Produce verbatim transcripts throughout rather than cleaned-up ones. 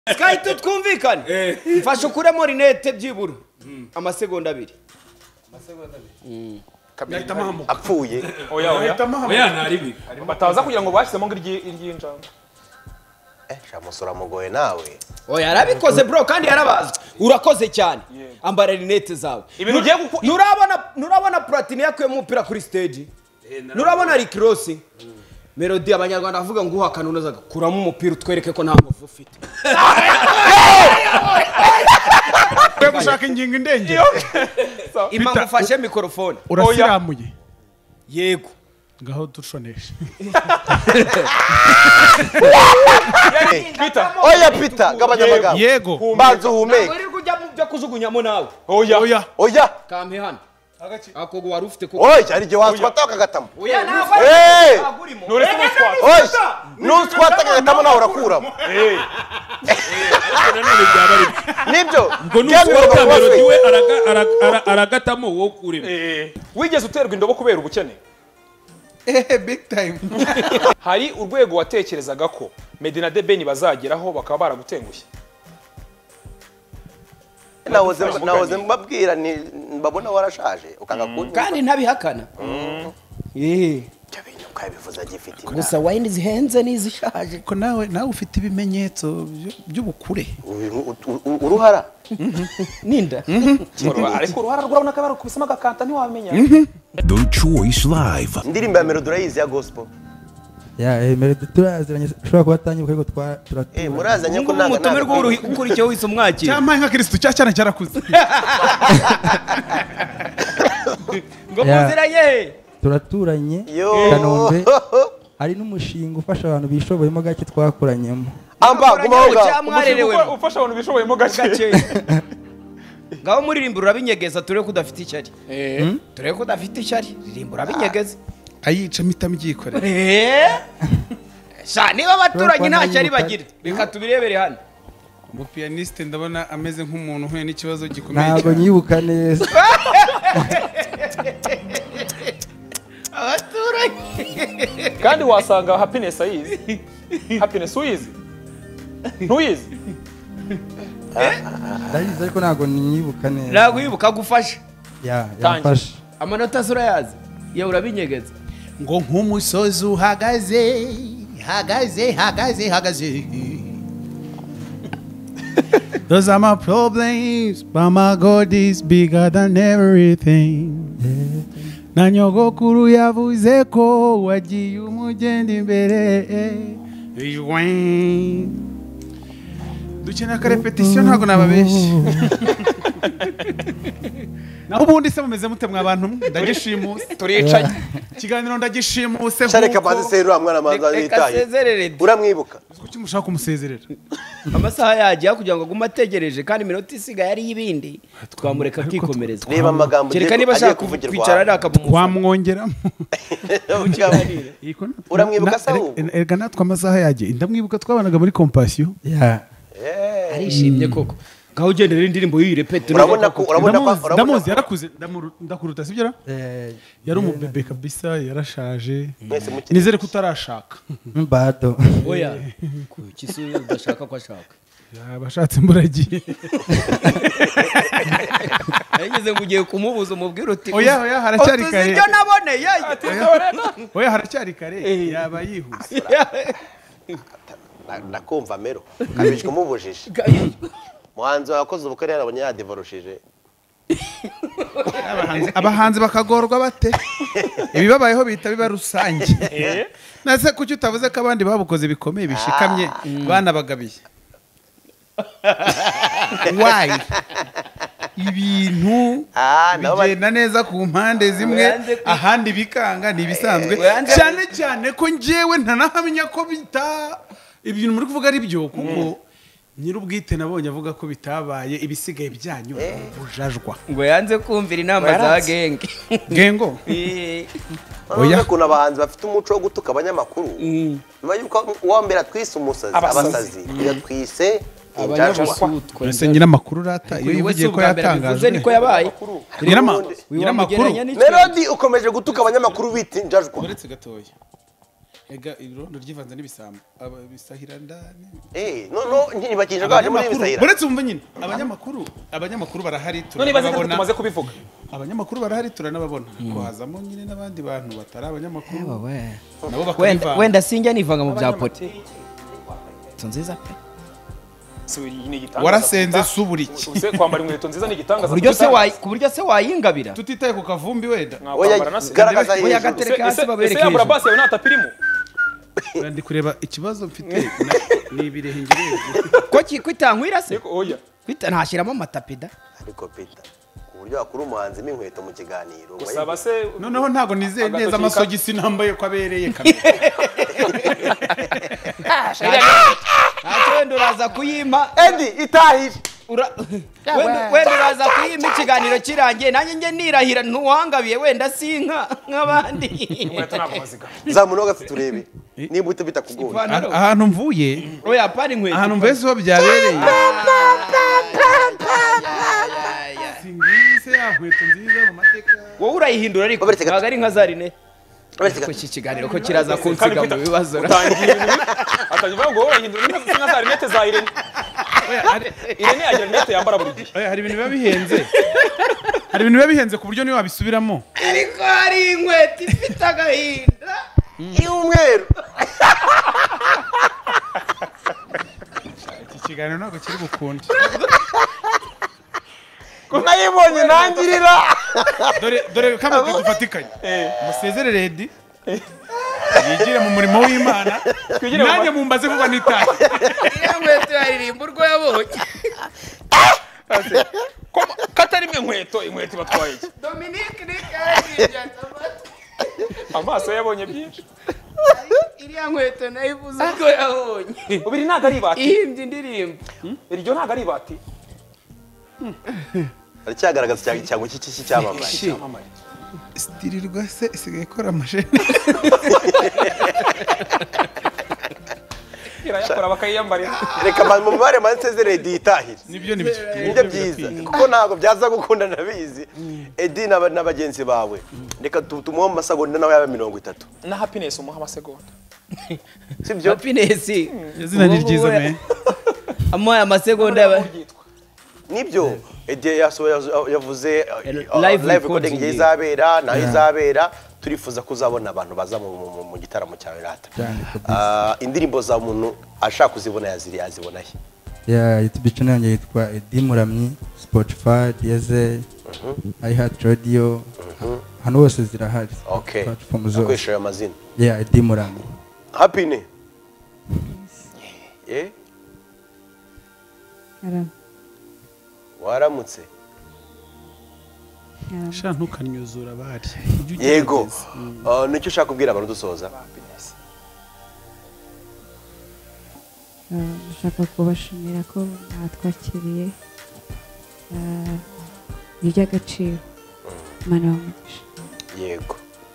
Sky tutwumvikane. Mfasha ukuremo rinete byibura. Amasegonda abiri. Amasegonda abiri. Kabita mahamu. Apfuye. Oya oya. Oya ntari bataza kugira ngo bashyizemo ngirye iryinjanga. Eh, shamusura mugoye nawe. Oya arabikoze bro kandi yarabaza. Urakoze cyane. Ambara rinete zawe. Ibintu ugiye nurabona nurabona Platini yakuye mu mupira kuri stage. Nurabona Rick Ross. Melody abanyarwanda avuga ngo uhakana unoza kuramo umupira utwereke ko nta ngufu ufite. Kwe gushaka ingingo indenge. Impamvu ufashe mikrofone. Urasiramuye. Yego. Ngaho dushonesha. Peter. Oya Peter, gabanya amagambo. Yego. Banza uhumeke. Uri kujya mu byo kujugunyamo nawe. Oya oya. Oya. Kampe hano. Akogo wari ufite ko. Oya, cyari je waswata kagatamo. Oya nawe. Eh. Nore ko swata. Oya. Nuswata kagatamo nawe urakuramo. Eh. nanone byabari Nibyo. ngo nuko Melody we araga aragatamo wo kurema. Eh. Wigeze uterwa indobo kubera ubukene? Eh, big time. Hari urwego watekerezaga ko Meddy na The Ben bazageraho bakaba baragutengushye. Nahoze nahoze mbabwira ni mbabona warashaje ukanga kunywa. Kandi ntabihakana. Eh. Cyabinyo kabivuza gifite. Gusa wine zihenze nizishaje. Ko nawe nawe ufite ibimenyetso by'ubukure. Uruhara. Ninda. Ariko uruhara rurabona ko barukubisema gakanta ntiwamenya. The Choice Live. Ndirimba ya Melody urayizi ya gospel. Ya eh Melody turaziranye shobora kubatanye uko twa turatura. Eh murazanye ko nanga. Umutumirwa w'uruhi ukurikiye wise umwakira. Cyamaye nka Kristo cyacana cyarakuze. Ngo muziranye. Turaturanye Kanombe. Hari n'umushinga ufasha abantu bishoboyemo gake twakoranyemo. Amba gumahoga. Ufasha abantu bishoboyemo gake. Ngaho muririmba urabinyegeza tureko kudafite icyari. Eh. Tureko kudafite icyari. Ririmba urabinyegeza. Ayica mitamo igikorera. Eh. Sha niba baturanye nta cyari bagira. Reka tubirebere hano. Mu pianiste ndabona ameze nk'umuntu uhuye n'ikibazo gikomeye. Ntabwo nyibuka neza. Abaturanye. Kandi wasanga happiness ayizi. Happiness uyizi? Ntuyizi? Ndayizi ariko ntabwo nyibuka neza. Ntabwo yibuka gufasha. Ya, yafasha. Amanota sura yazi. Ya urabinyegeza. Ngo nk'umusozi uhagaze, hagaze, hagaze, hagaze. Those are my problems, but my God is bigger than everything. Na nyogokuru yavuze ko wagiye umugenda imbere. Dukeneye ka repetition ntago nababeshye. Naho ubundi se mumeze mute mwa bantu ndagishimuse turicaye. Kiganiro ndagishimuse. Shareka baze serura mwana manza yitaye. Uramwibuka? Kuki mushaka kumusezerera? Amasaha yagiye kugira ngo aguma ategereje kandi minota isiga yari yibindi twamureka kikomereza. Reba amagambo kereka niba shaka kwicara ari akabumufa twamwongeramo. Uramwibuka sawo? Erega natwe amasaha yagiye ndamwibuka twabanaga muri Compassion. Ya. Arishimye koko. Gaho ugendera indirimbo yirepete. Urabona ko urabona ko ndamuzi yarakuze ndakuruta sibyo ra? Eh. Yari umubebe kabisa yarashaje. Nizere ko utarashaka. Mbado. Oya. Kuki udashaka ko ashaka? Abashatse mburagiye. Yageze ngo ugiye kumubuza umubwira uti oya oya haracyari kare. Tuzibyo naboneye. Oya haracyari kare yaba yihuse. Nakumva mero. Kabijwe umubujije. Muhanzo yakoze ubukare yarabonye yadivorushije. Abahanzi abahanzi bakagorwa bate? Ibibabayeho bita biba rusange. Nase kuki utavuze ko abandi babukoze bikomeye bishikamye bana bagabiye. Why? Ibintu bigenda neza ku mpande zimwe ahandi bikanga nibisanzwe cyane cyane ko njewe ntanahamenya ko bita ibintu muri kuvuga ari byo kuko nyirubwite nabonye avuga ko bitabaye ibisigaye byanyu bujajwa ngo yanze kumvira inama za genge gengo oya kuna abahanzi bafite umuco wo gutuka abanyamakuru nyuma yuko uwambera twise umusazi abasazi yatwise abanyabusutwa ese nyiramakuru rata iyo yivugiye ko yatangaje niko yabaye nyiramakuru Melody ukomeje gutuka abanyamakuru biti njajwa uretse gatoya ega irondo ryivanze n'ibisambo abisahira ndani eh no no ntibakije gaje muri bisahira uretse umva nyine abanyamakuru abanyamakuru barahari none baze ko tumaze kubivuga abanyamakuru barahari turanababona ko hazamo nyine n'abandi bantu batari abanyamakuru nabo wenda bakabivanga wenda sinjya nivanga mu bya poti tunziza pe warasenze suburiki use kwambara inkweto nziza ni gitangaza buryo se wayi ku buryo se wayingabira tutitaye ku kavumbi wenda oya garagaza oya hejuru gatereka hasi babereke ese yabura basi yawe natapirimo ndi kureba ikibazo mfite ni ibirehengere ko kitankwira se oya kwita ntashyiramo amatapida ariko Peter ku buryo akuru umuhanzi n'inkweto mu kiganiro gusaba se noneho ntago nizeye neza amasogisi nambaye ko abereye kamera wenda uraza kuyima Edi itahije wenda uraza kuyima ikiganiro kirangiye nanjye njye nirahira ntuwangabiye wenda sinka nk'abandi zamuno gatatu turebe niba ute bitakugoye ahantu mvuye oya pani nkweto ahantu mbese ho byabereye singise ya nkweto nziza mu mateka wowe urayihindura ariko ntabwo ari nka zarine ko iki kiganiro ko kiraza kunsiga mu bibazo atangira ngo wowe urayihindura nka zarinete za Irene Irene yagira rinete yambara buri gihe hari ibintu biba bihenze hari ibintu biba bihenze ku buryo niyo wabisubiramo ariko hari inkweto ifite agahinda y'umweru iki kiganiro ntabwo kiri bukunde nayibonye nangirira dore dore kamwe dufatikanye musezerere Edi yigire mu murimo w'Imana nanjye mumbaze kuba nitaye iyo nkweto yaririmba urwo yabonye katari mwe nkweto inkweto batwaye iki Dominique Nick amaso yabonye byinshi iriya nkweto nayivuze urwo yabonye ubiri ntago ari ibati ihimbye indirimbo iryo ntago ari ibati aracyagaragaza cyangwa icyango cy'iki cyamamaye stirirwa se isigaye ikora amasheni irayakora bakayiyambarira reka mu mubare mansezere Edi itahire nibyo nibyo nibyo byiza kuko ntabwo byaza gukunda nabizi Edi n'abagenzi bawe reka tumuhe amasegonda nawe yaba mirongo itatu na happiness umuha amasegonda sibyo happiness izina ni ryiza me amoya amasegonda nibyo Edi yavuze live recording izabera nayo izabera turifuza kuzabona abantu baza mu gitaramo cyawe rata indirimbo za umuntu ashaka kuzibona yaziri yazibona he ya YouTube channel yanjye yitwa Edi Muramyi Spotify Deezer iHeart Radio hano hose zirahari okay platform zose akwishura amazina ya Edi Muramyi happy ne eh waramutse sha ntukanyuzura bari yego nicyo ushaka kubwira abantu dusoza ushaka kubashimira ko mwatwakiriye iby'agaciro Imana bamugisha yego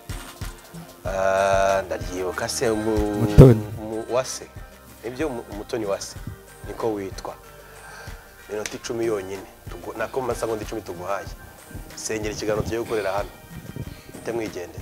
ndaryibuka se wase nibyo umutoni wase niko witwa minota icumi yonyine nako mu masegonda icumi tuguhaye sengera ikiganiro tugiye gukorera hano ite mwigendera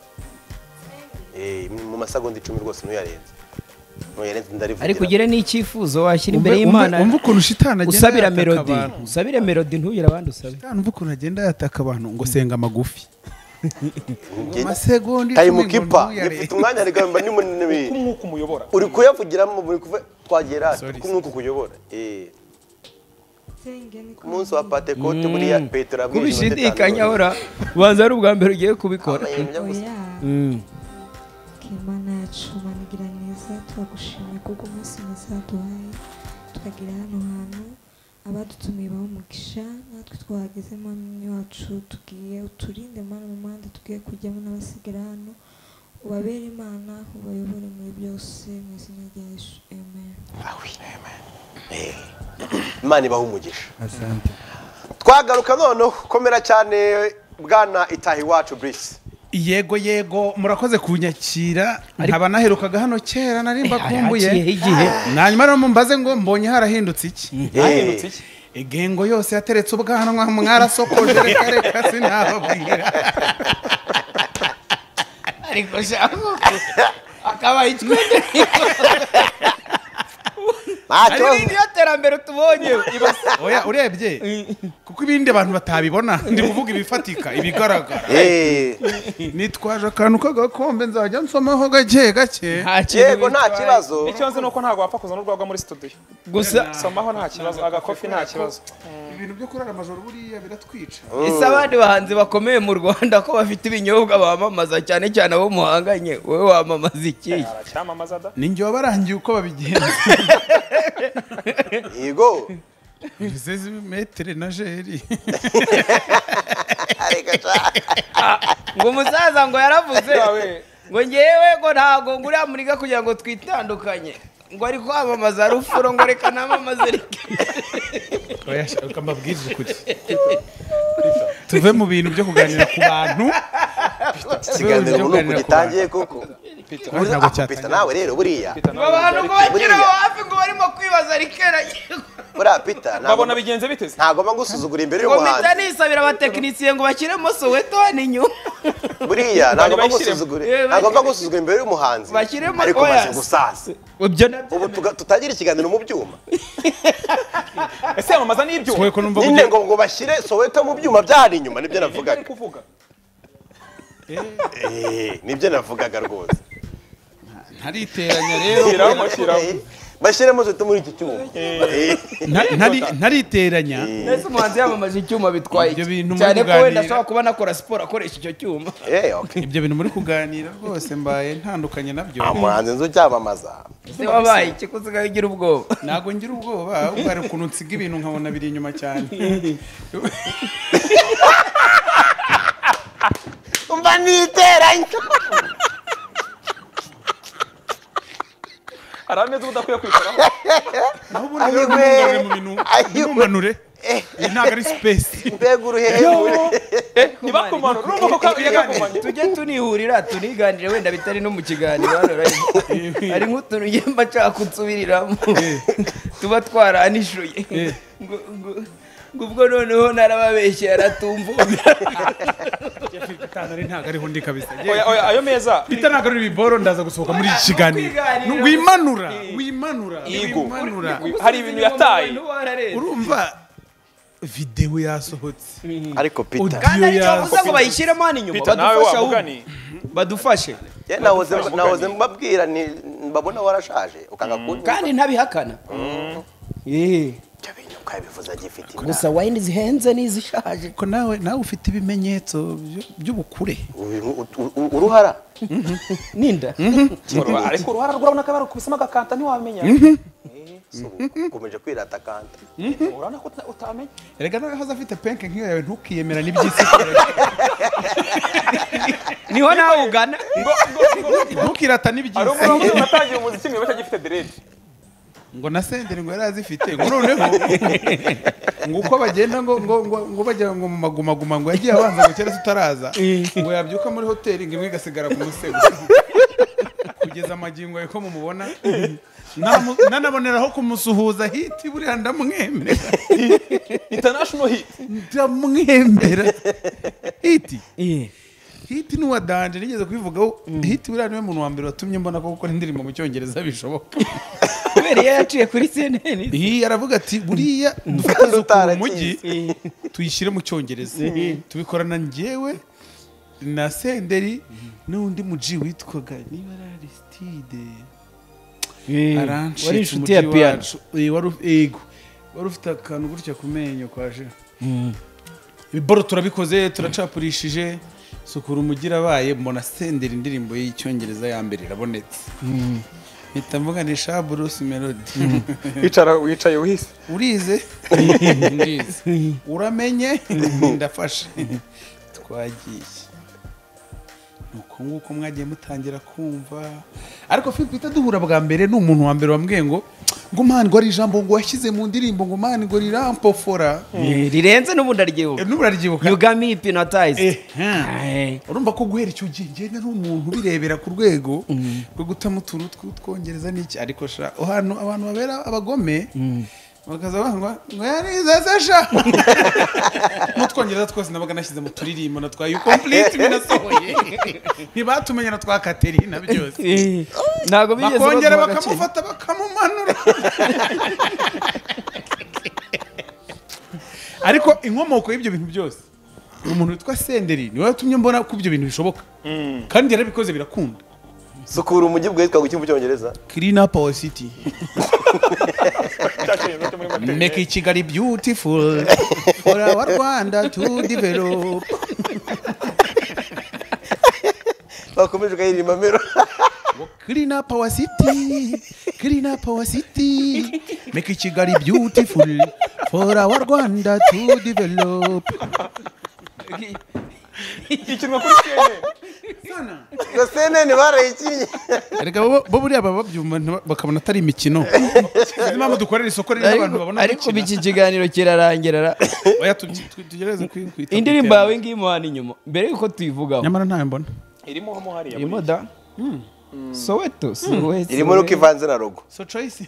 eh mu masegonda icumi rwose nuyarenze nuyarenze ndarivugira ariko ugire n'icyifuzo washyira imbere y'Imana umva ukuntu shitana agenda usabira melody usabire melody ntuyira abandi usabe umva ukuntu agenda yataka abantu ngo senga magufi amasegonda time keeper yifite umwanya ari gamba ni munini kumwuka umuyobora uri kuyavugiramo muri kuva twagera kumwuka kuyobora eh umunsi wa Pentecote muri ya Petero abwije kubishidikanya hora ubanza ari ubwa mbere ugiye kubikora Imana yacu manigira neza turagushimiye kuko umunsi mwiza duhaye tukagira hano hantu abadutumiye bamugisha natwe twahageze mami wacu tugiye uturinde mana mu manda tugiye kujyamo n'abasigara hano ubabere Imana ubayobore muri byose mu izina rya Yesu amen amen eh Imana ibaha umugisha asante twagaruka noneho komera cyane bwana itahi wacu Brice yego yego murakoze kunyakira nkaba naherukaga hano kera narimba kumbuye nanyuma rero mumbaze ngo mbonye harahindutse iki hahindutse iki egengo yose yateretse ubwanwa mwarasokoje reka reka sinababwira ariko shako akaba itwende ntacyo ari niyo terambere tubonye oya urebye kuko ibindi abantu batabibona ndi kuvuga ibifatika ibigaragara Eh, nitwaje akantu k'agakombe nzajya nsomaho gake gake yego nta kibazo icyo nzi nuko ntabwo wapfa kuzana urwagwa muri studio gusa somaho nta kibazo agakofi nta kibazo ibintu byo kurara amajoro buriya biratwica ese abandi bahanzi bakomeye mu Rwanda ko bafite ibinyobwa bamamaza cyane cyane abo muhanganye wowe wamamaza iki aracyamamaza da ninjye wabarangiye uko babigenza yego zezi metere na jeri areka cha ngo umusaza ngo yaravuze ngo ngewe ngo ntago nguriya muriga kugira ngo twitandukanye ngo ari kwamamaza rufuro ngo reka namamaze rike oya shaka mbabwiriza ukuri tuve mu bintu byo kuganira ku bantu ikiganiro ubu nuko gitangiye koko ntabwo Pita cyatangiye nawe rero buriya ngo abantu ngo bakiraho hafi ngo barimo kwibaza rikera buriya Pita babona bigenze biteze ntabwo bagusuzugura imbere ngo mpita y'umuhanzi nisabira abatekinisiye ngo bashyiremo soweto n'inyuma buriya ntabwo Bari bagusuzugura bashyiremo. ntabwo bagusuzugura imbere y'umuhanzi Bashyiremo ariko oya. maze gusaza ibyo nabyo ubu tuga- tutagira ikiganiro mu byuma ese yamamaza n'ibyo Sowe ko numva nyine kugira ngo ngo bashyire Soweto mu byuma byahari inyuma nibyo ari navugaga kuvuga eh nibyo navugaga rwose ntariteranya rero shyiraho shyiraho Eh, bashyiremo Soweto muri iki cyuma Eh, nta- ntari- ntariteranya nese umuhanzi yamamaje icyuma bitwaye Ibyo iki? bintu muri cyane ko wenda kuganira. ashobora kuba anakora siporo akoresha icyo cyuma eh okay ibyo bintu muri kuganira rwose mbaye ntandukanye nabyo umuhanzi nzu cyamamaza ese wabaye iki ko usigaye ugira ubwoba ntabwo ngira ubwoba ahubwo hari ukuntu nsiga ibintu nkabona biri inyuma cyane umva niteranya hari ameza udakwiye kwikoraho naho ubundi rero ntungarure mu bintu ntumanure iyi ntabwo ari sipesi mbega uruhehemure ntibakumanure urumva ko yagakumanye tujye tunihurira tuniganire wenda bitari no mu kiganiro hano live. hari nk'utuntu ngiye mba nshaka kunsubiriramo tuba twaranishuye ngo ngo- ngo ubwo noneho narababeshye yaratumvumira Tanari ntabwo ariho ndi kabisa oya oya ayo meza Peter ntabwo ari ibiboro ndaza gusohoka muri iki kiganiro Kwiganira. wimanura wimanura Yego. wimanura hari ibintu yataye urumva videwo yasohotse ariko Peter kandi aricyo Iyo bavuze ngo bayishyiremo hano inyuma Peter nawe badufashe ahubwo wamugani badufashe ye nahoze nahoze mbabwira ni mbabona warashaje ukanga kunywa kandi ntabihakana eh ibyo bintu ukabivuza agifite gusa wayini zihenze n'izishaje ko nawe nawe ufite ibimenyetso byo- by'ubukure U- u- u- uruhara ninda ariko uruhara rwabona ko barukubisemo agakanta ntiwamenya So, ukomeje kwirata kanta urabona ko uta- utamenya erega nawe haza afite penke nk'iyo yawe ntukiyemera n'iby'isi niho nawe ugana ntukirata hari n'iby'isi umuntu watangiye umuziki niba agifite derede ngo na senderi ngo yari azifite ngo noneho ngo uko bagenda ngo ngo ngo ngo bajya ngo mu magumaguma ngo yagiye abanza ngo kera tutaraza ngo yabyuka muri hoteli ngo imwe igasigara ku musego kugeza amagingo ye ko mumubona Namu- nanaboneraho kumusuhuza hiti buriya ndamwemera international hit ndamwemera hiti hiti ni uwa danje nigeze kubivugaho hiti buriya niwe muntu wa mbere watumye mbona ko gukora indirimbo mu cyongereza bishoboka kubera iyo yaciye kuri C N N iyi aravuga ati buriya dufate isuku mu mujyi tuyishyire mu cyongereza tubikorana njyewe na senderi n'undi muji witwaga niba ari Aristide arancitse wari inshuti ya umuji piano wacu. Eh, wari uf- yego wari ufite akantu gutya ku menyo kwaje ibiboro turabikoze turacapurishije sukura umugira abaye mbona senderi indirimbo y'icyongereza ya mbere irabonetse mpita mvuga ni sha Bruce Melody wicara wicaye wihise urize ndize uramenye ndafashe twagiye nuko nguko mwagiye mutangira kumva ariko Philip duhura bwa mbere ni umuntu wa mbere wambwiye ngo ngo man ngo ari ijambo ngo washyize mu ndirimbo ngo man ngo rirampofora rirenze n'ubundi aryibuka n'ubu araryibuka you got me hypnotized Eh, eh. urumva ko guhera icyo gihe ngenda ari umuntu birebera ku rwego rwo gutamo utuntu tw'utwongereza n'iki ariko sha hano abantu babera abagome bakaza bangwa ngo yarize sesha mutwongereza twose nabaga nashyize mu turirimbo na twa you complete binasohoye ntibatumenye na twa Katerina byose ntago bigeze bakongera bakamufata bakamumanura ariko inkomoko y'ibyo bintu byose umuntu witwa Senderi niwe watumye mbona ko ibyo bintu bishoboka kandi yarabikoze birakunda. Sukura umujyi bwitwa guki mu cyongereza Clean up our city make Kigali beautiful for our Rwanda to develop. bakomeje kayirima mero Clean up our city clean up our city make Kigali beautiful for our Rwanda to develop. ikinwa kuri cyane ngo sene ni barayikinye ariko bo buriya babyumva bakabona atari imikino impamvu dukorera isoko rero abantu babona ariko biki kiganiro kirarangira oya tugereze kwita indirimbo yawe ngiyi muhana inyuma mbere yuko tuyivugaho nyamara ntayo mbona irimo hamo hariya irimo da Soweto Soweto irimo nuko ivanze na logo so choice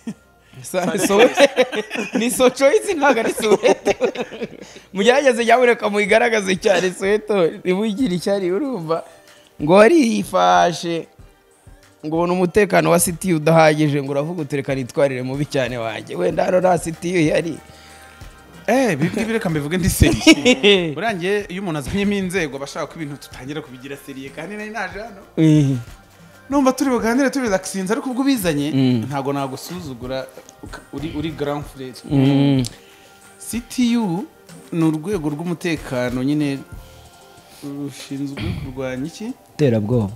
ni so choice ntago ari Soweto mugerageze yaboneka muyigaragaze cyane Soweto nibugira icyari urumva ngo warifashe ngo ubona umutekano wa city udahagije ngo uravuga utereka nitwarire mubi cyane wanjye wenda hano nta city yari eh bibwi bireka mbivuge ndi serie burangiye iyo umuntu azanyemo inzego bashaka ko ibintu tutangira kubigira serie kandi nari naje hano numva turi buganire turi relaxinze ariko ubwo bizanye ntago nagusuzugura uri uri grand frère. C T U ni urwego rw'umutekano nyine rushinzwe kurwanya iki terabwoba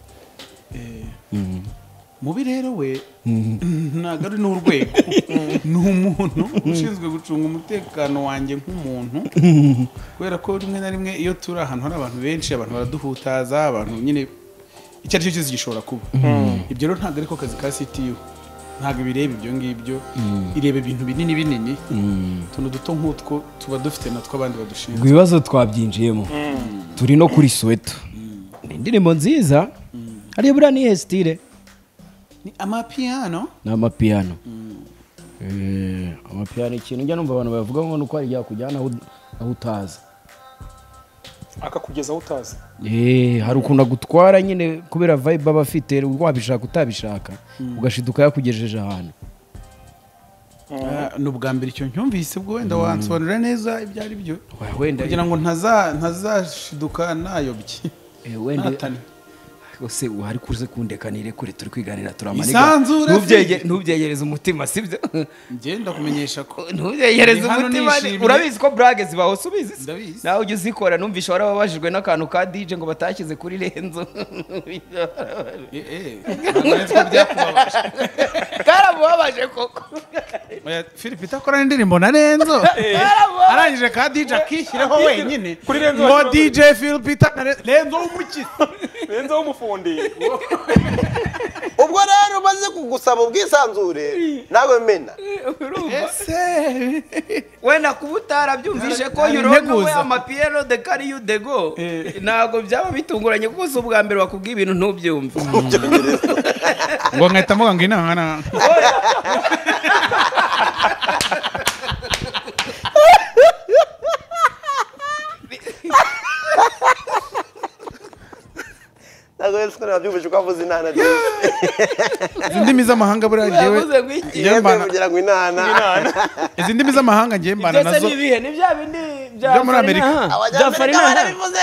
mubi rero we ntago ari n'urwego ni umuntu ushinzwe gucunga umutekano wanjye nk'umuntu kubera ko rimwe na rimwe iyo turi ahantu hari abantu benshi abantu baraduhutaza abantu nyine icyo ari cyo cyose gishobora kuba ibyo rero ntago ariko kazi ka C T U ntago bireba ibyo ngibyo ireba ibintu binini binini tuntu duto nk'utwo tuba dufite natwo abandi badushinzwe ibibazo twabyinjiyemo turi no kuri Soweto ni indirimbo nziza hariya buriya ni style ni amapiano ni amapiano amapiano ikintu njya numva abantu bavuga ngo nuko ari yakujyana aho utazi akakugeza aho utazi eh hari ukunda gutwara nyine kubera vibe baba afite wabishaka utabishaka ugashiduka yakugejeje ahantu n'ubwa mbere icyo ncyumvise bwo wenda wansobanurira neza ibyo ari byo kugira ngo ntaza ntazashiduka nayobye wenda ose uhari kuze kundekanire kure turi kwiganira turamaniga ntubyegereze umutima sibyo ngenda kumenyesha ko ntubyegereze umutima urabizi ko brage zibaho subizi nawe ujye uzikora numvisha warababajijwe n'akantu ka D J ngo batashyize kuri Renzo eh eh karamubabaje koko oya Philip itakora indirimbo na Renzo arangije ka D J akishyiraho wenyine ngo D J Philip Renzo w'umuki Renzo w'umufundi ubwo rero umaze kugusaba ubwisanzure nawe mena ese wenda kuba utarabyumvishe ko yuronka we amapiano de carry you de go ntago byaba bitunguranye kuko si ubwa mbere wakubwiye ibintu ntubyumve ngo nkahita mvuga ngo inahana nago yeswe nabyumvise ko avuze inana de indimi z'amahanga buriya ngewe ngiye mbana kugira ngo inana izi ndimi z'amahanga ngiye mbana nazo byose bibihe ni bya bindi bya muri Amerika bya Farina bivuze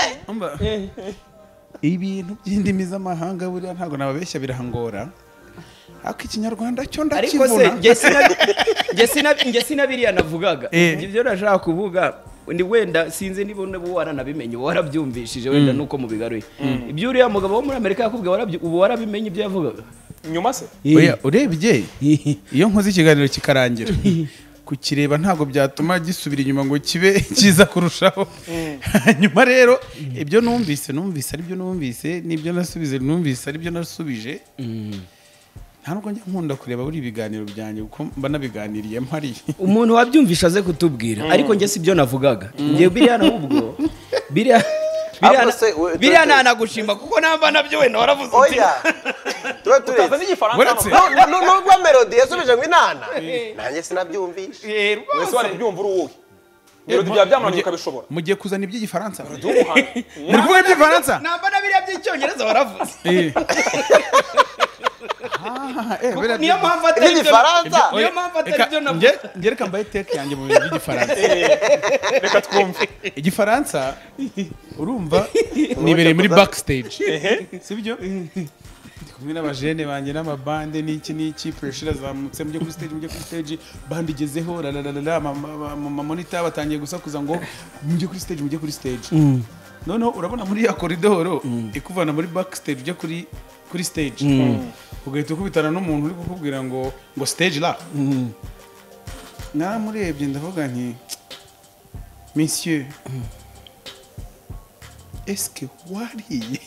ibintu by'indimi z'amahanga buriya ntago nababeshya birahangora ako ikinyarwanda cyo ariko ndakibona se nge sina nge sina nge sina biriya navugaga ibyo nashaka kuvuga ndi wenda sinze nibone bo waranabimenye warabyumvishije wenda nuko mubigaruye ibyo uriya mugabo wo muri Amerika yakubwiye warabyo ubu warabimenye ibyo yavugaga nyuma se oya urebye iyo nkoze ikiganiro kikarangira kukireba ntago byatuma gisubira inyuma ngo kibe kiza kurushaho nyuma rero ibyo numvise numvise ari byo numvise nibyo nasubize numvise ari byo nasubije ntabwo njya nkunda kureba buri biganiro byanjye uko mba nabiganiriye mpari umuntu wabyumvisha aze kutubwira ariko nge si byo navugaga ngiye biriya nahubwo biriya biriya nanagushima kuko namba nabyo wenda waravuze oya tuba turetse utaza n'igifaransa nubwo melody yasubije ngo inana nanjye sinabyumvishe wese wari kubyumva uri uwuhe melody bya byamunaniye ukabishobora mugiye kuzana iby'igifaransa muri muri kuvuga iby'igifaransa namba na biriya by'icyongereza waravuze niyo mpamvu atari iby'igifaransa niyo mpamvu atari byo navuze njye reka mbaye teke yanjye mu bintu by'igifaransa reka twumve igifaransa urumva nibereye muri backstage sibyo ndi kumwe n'abajene banjye n'amabande n'iki n'iki pressure azamutse mujye kuri stage mujye kuri stage band igezeho la la la la mama monitor batangiye gusakuza ngo mujye kuri stage mujye kuri stage noneho urabona muri ya koridoro ikuvana muri backstage ujya kuri kuri stage ugahita ukubitana n'umuntu uri kukubwira ngo ngo stage la naramurebye ndavuga nti monsieur est-ce que wariye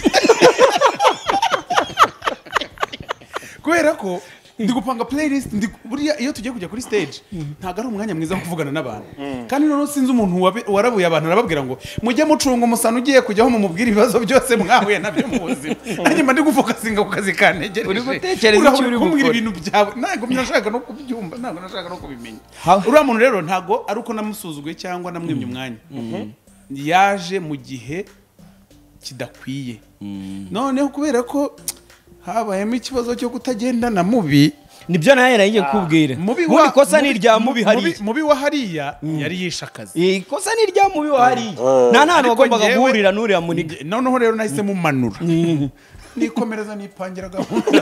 kubera ko ndi gupanga playlist ndi buriya iyo tugiye kujya kuri stage ntago ari umwanya mwiza wo kuvugana n'abantu kandi noneho sinzi umuntu warabuye abantu arababwira ngo mujye mucunga umusana ugiye kujyaho mumubwira ibibazo byose mwahuye nabyo mu buzima hanyuma ndi gufokasinga ku kazi kantegereje uri gutekereza icyo uri gukora gukora ibintu byawe ntago nashaka no kubyumva ntago nashaka no kubimenya uriya muntu rero ntago ari uko namusuzuguye cyangwa namwimye umwanya yaje mu gihe kidakwiye noneho kubera ko habayemo ikibazo cyo kutagendana mubi nibyo naye nagiye kubwira mubi wa ikosa ni rya mubi hari mubi wa hariya yari yisha akazi ikosa ni rya mubi wa hari nta nta bagombaga guhurira n'uriya muniga noneho rero nahise mumanura nikomereza nipangira gahunda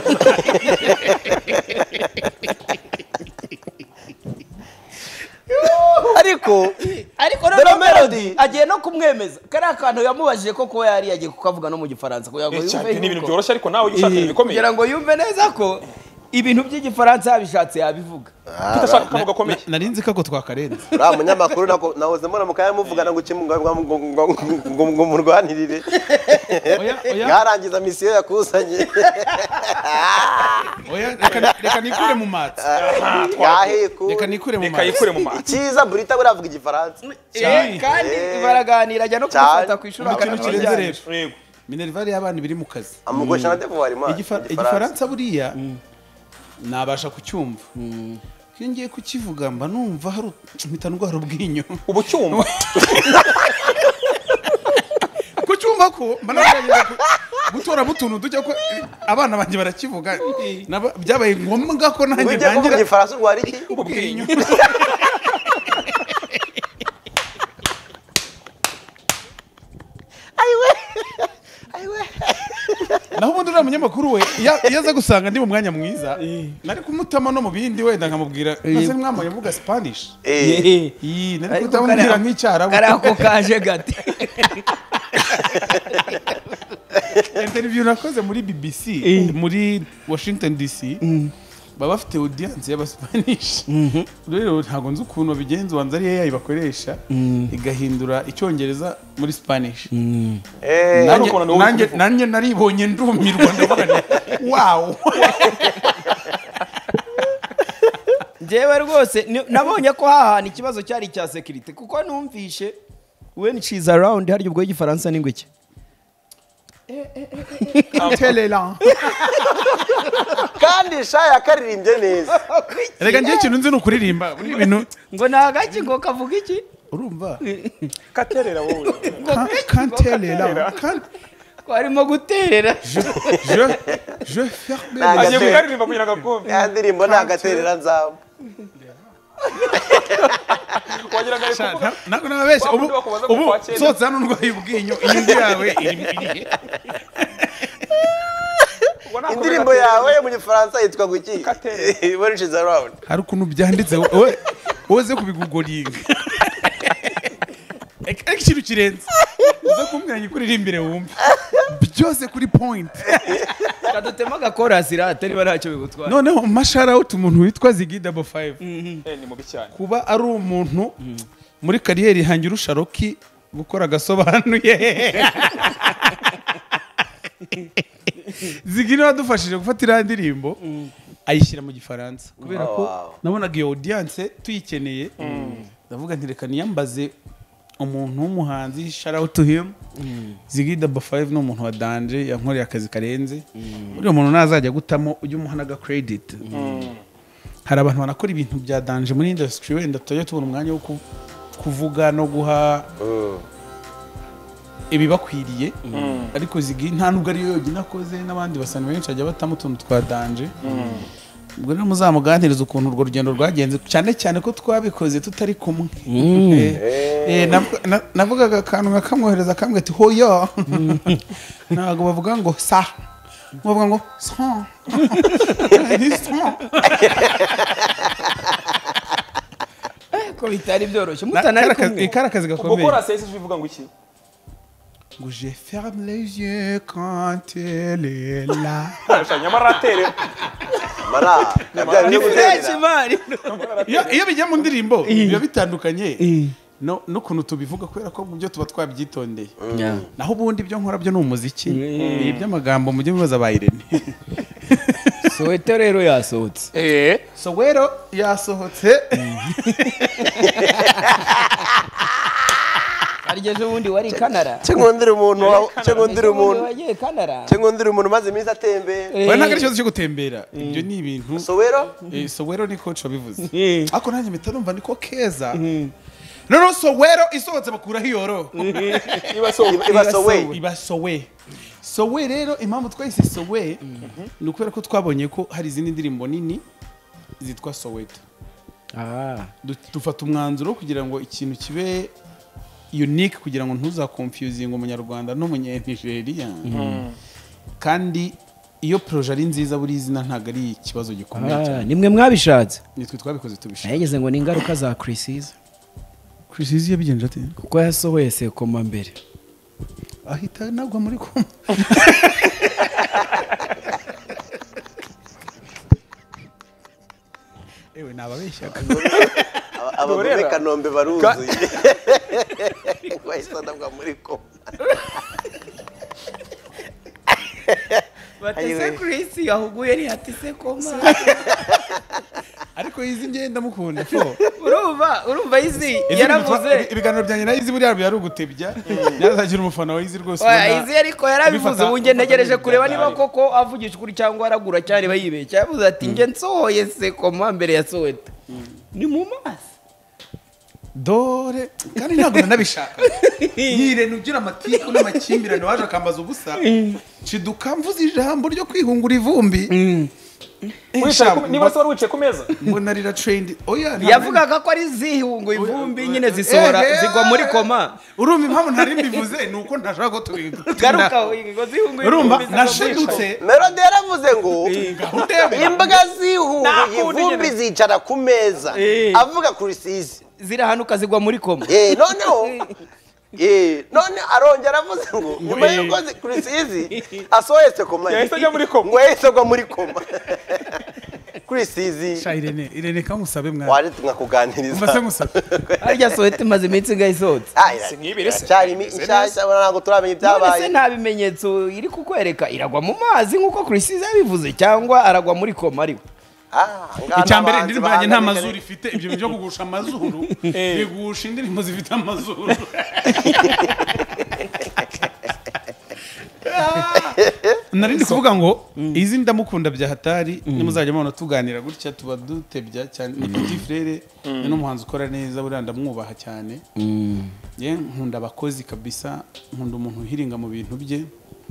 ariko ariko rero melody agiye no kumwemeza kariya kantu yamubajije ko kuba yari yagiye kukavuga no mu gifaransa kugira ngo yumve ni ibintu byoroshye ariko nawe ushaka ibikomeye kugira ngo yumve neza ko ibintu by'igifaransa yabishatse yabivuga tutashaka kavuga gakomeye nari nzi ko twakarenze uriya munyamakuru nahoze mbona mukaya muvugana ngo ngo murwanirire yarangiza misiyo yakuzanye reka nikure mu matsi reka nikure mu matsi yikure mu matsi cyiza burita buravuga igifaransa kandi baraganira ajya no kumufata ku ishuri ikintu kirenze rero minervari y'abana biri mu kazi amugosha na devoir man igifaransa buriya nabasha kucyumva iyo ngiye kukivuga mba numva hari mpita ndwara ubwinyo ubu cyumva kucyumva ko mba nagerageza gutora mutuntu dujya ko abana banjye barakivuga byabaye ngombwa ko nanjye ntangira igifaransa urwara iki ubwinyo ayiwe ayiwe naho ubundi uriya munyamakuru we iyo aza gusanga ndi mu mwanya mwiza nari kumutama no mu bindi wenda nkamubwira ese mwambaye mvuga Spanish iyi nari kutamubwira nk'icyarabu kari ako kaje gati interview nakoze muri B B C muri Washington D C baba bafite audience y'Abaspanish rero ntago nzi ukuntu babigenza wanza ari A I bakoresha igahindura icyongereza muri Spanish nanjye nanjye naribonye ndumirwa ndavuga wow jewe rwose nabonye ko hahana ikibazo cyari cya security kuko numvishe when she's around hari ubwo igifaransa n'ingwiki telela kandi sha yakaririmbye neza rega ngiye ikintu nzi n'ukuririmba ibintu ngo nagaki ngo kavuga iki urumva katerera wowe kantelela kan warimo guterera je je je ferme agiye kukaririmba kugira ngo akumve ya ndirimbo nagaterera nzamba wagira ngo ari kuvuga nako nabesha ubu ubu sotse hano ndwaye ubwinyo inyungu yawe iri indirimbo yawe mu gifaransa yitwa guki when she's around hari ukuntu byanditse wowe woze kubigugoringa ariko ikintu kirenze uza kumbwira nyikuririmbire wumve byose kuri point kadutema gakorasi rata niba ntacyo bigutwara noneho mashara out umuntu witwa Ziggy double five eh ni mubi cyane kuba ari umuntu muri kariyeri hangira usharoki gukora gasobanuye Ziggy niwe wadufashije gufata iriya ndirimbo ayishyira mu gifaransa kubera ko nabonaga iyo audience tuyikeneye ndavuga nti reka niyambaze umuntu w'umuhanzi shout out to him Ziggy Double Five ni umuntu wa danje yankoreye akazi karenze uriya muntu nazajya gutamo ujye umuhanaga credit hari abantu banakora ibintu bya danje muri industry wenda tujye tubona umwanya wo kuvuga no guha ibibakwiriye ariko Ziggy nta nubwo ari yonyine akoze n'abandi basani benshi ajya batamo utuntu twa danje ubwo rero muzamuganiriza ukuntu urwo rugendo rwagenze cyane cyane ko twabikoze tutari kumwe navugaga akantu nkakamwohereza akambwira ati hoya ntabwo bavuga ngo sa bavuga ngo sa ko bitari byoroshye mutanari kumwe ikara akazi gakomeye gukora sesi bivuga ngo iki ngo je ferme les yeux quand elle est là nyamara atere mara ni fresh man iyo bijya mu ndirimbo biba bitandukanye no n'ukuntu tubivuga kubera ko mu byo tuba twabyitondeye naho ubundi byo nkora byo ni umuziki iby'amagambo mujye bibaza ba Irene Soweto rero yasohotse eh Soweto yasohotse arigeje ubundi wari Canada cyangondira umuntu cyangondira umuntu wagiye Canada cyangondira umuntu maze iminsi atembera we ntago ari cyo cyo gutembera ibyo ni ibintu Soweto eh Soweto ni coach wabivuze ako nanjye mpita numva niko keza no no Soweto isohotse bakura hiyoro iba Sowe iba Sowe Sowe rero impamvu twahise Sowe ni ukubera ko twabonye ko hari izindi ndirimbo nini zitwa Soweto ah dufata umwanzuro kugira ngo ikintu kibe unique kugira ngo ntuzaconfusing umunyarwanda n'umunyanigeria kandi iyo projet ari nziza buri izina ntago ari ikibazo gikomeye cyane nimwe mwabishatse nitwe twabikoze tubishaka yageze ngo ni ingaruka za Chris's Chris's yabigenje ate kuko yasohoye se koma mbere ahita nagwa muri koma ewe nababeshyaga abagore Kanombe baruzi wahise nabwa muri koma batese Chris yahuguye ni atise koma ariko izi ngenda mukunda fo urumva urumva izi yaravuze ibiganiro byanjye na izi buri yari yarugutebya nazagira umufana wa izi rwose oya izi ariko yarabivuze unge ntegereje kureba niba koko avugisha kuri cyangwa aragura cyane bayibeshya yavuze ati nge nsohoye se koma mbere ya Soweto ni mu mazi dore kandi ntabwo nabishaka Irene ugira amatiku n'amakimbirane waje akambaza ubusa ciduka mvuze ijambo ryo kwihungura ivumbi niba se wari wicaye ku meza mbona rira trend oya yavugaga ko ari zihungu ivumbi nyine zisohora zigwa muri koma urumva impamvu ntari mbivuze nuko ntashaka ko tubiga garuka ngo zihungu urumva nashidutse Melody yaravuze ngo imbwa zihunguye ivumbi zicara ku meza avuga kuri Sizi zirahanuka zigwa muri koma eh noneho eh none arongera avuze ngo nyuma yuko kuri Sizi asohetse koma yahise ajya muri koma ngo yahise agwa muri koma kuri Sizi sha Irene Irene kamusabe mwana wari tungakuganiriza mbase musabe arya Soweto maze iminsi gayisotse sinibire se cyari inshyashya ntabwo turamenya ibyabaye se nta bimenyetso iri kukwereka iragwa mu mazi nkuko Chris yabivuze cyangwa aragwa muri koma ariko icyambere indirimbo yanjye nta mazuru ifite ibyo byo kugusha amazuru bigusha indirimbo zifite amazuru narindi kuvuga ngo izi ndamukunda bya hatari nimuzajya mubona tuganira gutya tuba dutebya cyane ni petit frere n'umuhanzi ukora neza buriya ndamwubaha cyane ye nkunda abakozi kabisa nkunda umuntu uhiringa mu bintu bye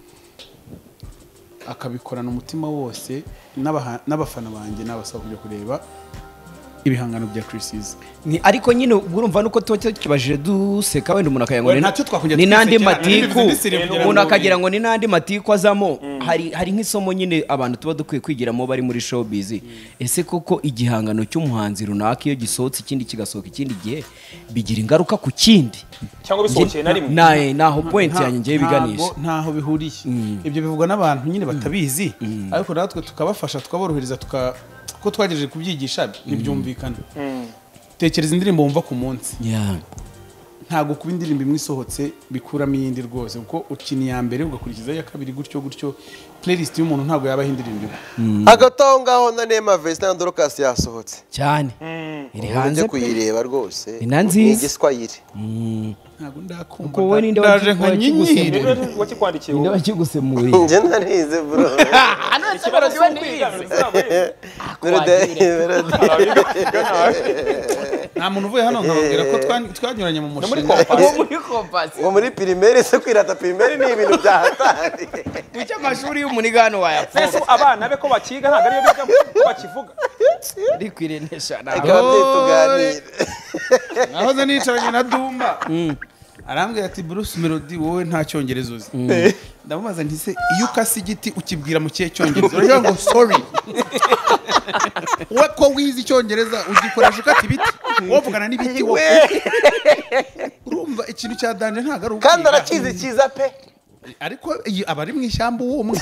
akabikorana umutima wose n'abafana banjye n'abasaba kujya kureba ibihangano bya Chris's ni ariko nyine urumva nuko tuba tukibajije duseka wenda umuntu akayangone ntacyo twakongera ni nandi matiku umuntu akagira ngo ni nandi matiku azamo hari hari nk'isomo nyine abantu tuba dukwiye kwigiramo bari muri showbiz ese koko igihangano cy'umuhanzi runaka iyo gisohotse ikindi kigasohoka ikindi gihe bigira ingaruka ku kindi cyangwa bisohokeye na rimwe nae naho point yanjye ngiye biganisha ntaho bihuriye ibyo bivugwa n'abantu nyine batabizi ariko natwe tukabafasha tukaborohereza tuka ko twagejeje kubyigisha ntibyumvikana tekereza indirimbo wumva ku munsi ntago kuba indirimbo imwe isohotse bikuramo iyindi rwose kuko ukina iya mbere ugakurikiza iya kabiri gutyo gutyo playlist y'umuntu ntago yabaho indirimbo hagati aho ngaho na Nema Vesta na Dorcas yasohotse cyane iri hanze kuyireba rwose ni igiswahili ntago ndakumva uko wowe ninde ndaje nka nyinyiri wakikwandikiye ninde wakigusemuriye nje narize bro anose baradiwe nize nta muntu uvuye hano nkababwira ko twanyuranye mu mushinga muri kompasi ngo muri primaire se kwirata primaire ni ibintu bya hatari kuki amashuri y'umuniga hano wayapfa abana be ko bakiga ntabwo ariyo biga ko bakivuga rikwirenesha tuganire nahoze nicaranye na Dumba arambwira ati Bruce Melody wowe nta cyongereza uzi ndamubaza nti se iyo ukase igiti ukibwira mu kihe cyongereza uravuga ngo sorry we ko wizi icyongereza ugikoresha ukata ibiti wovugana n'ibiti wowe urumva ikintu cya danje ntago ari ukwiga kandi arakizi kiza pe ariko abari mu ishyamba uwo umwe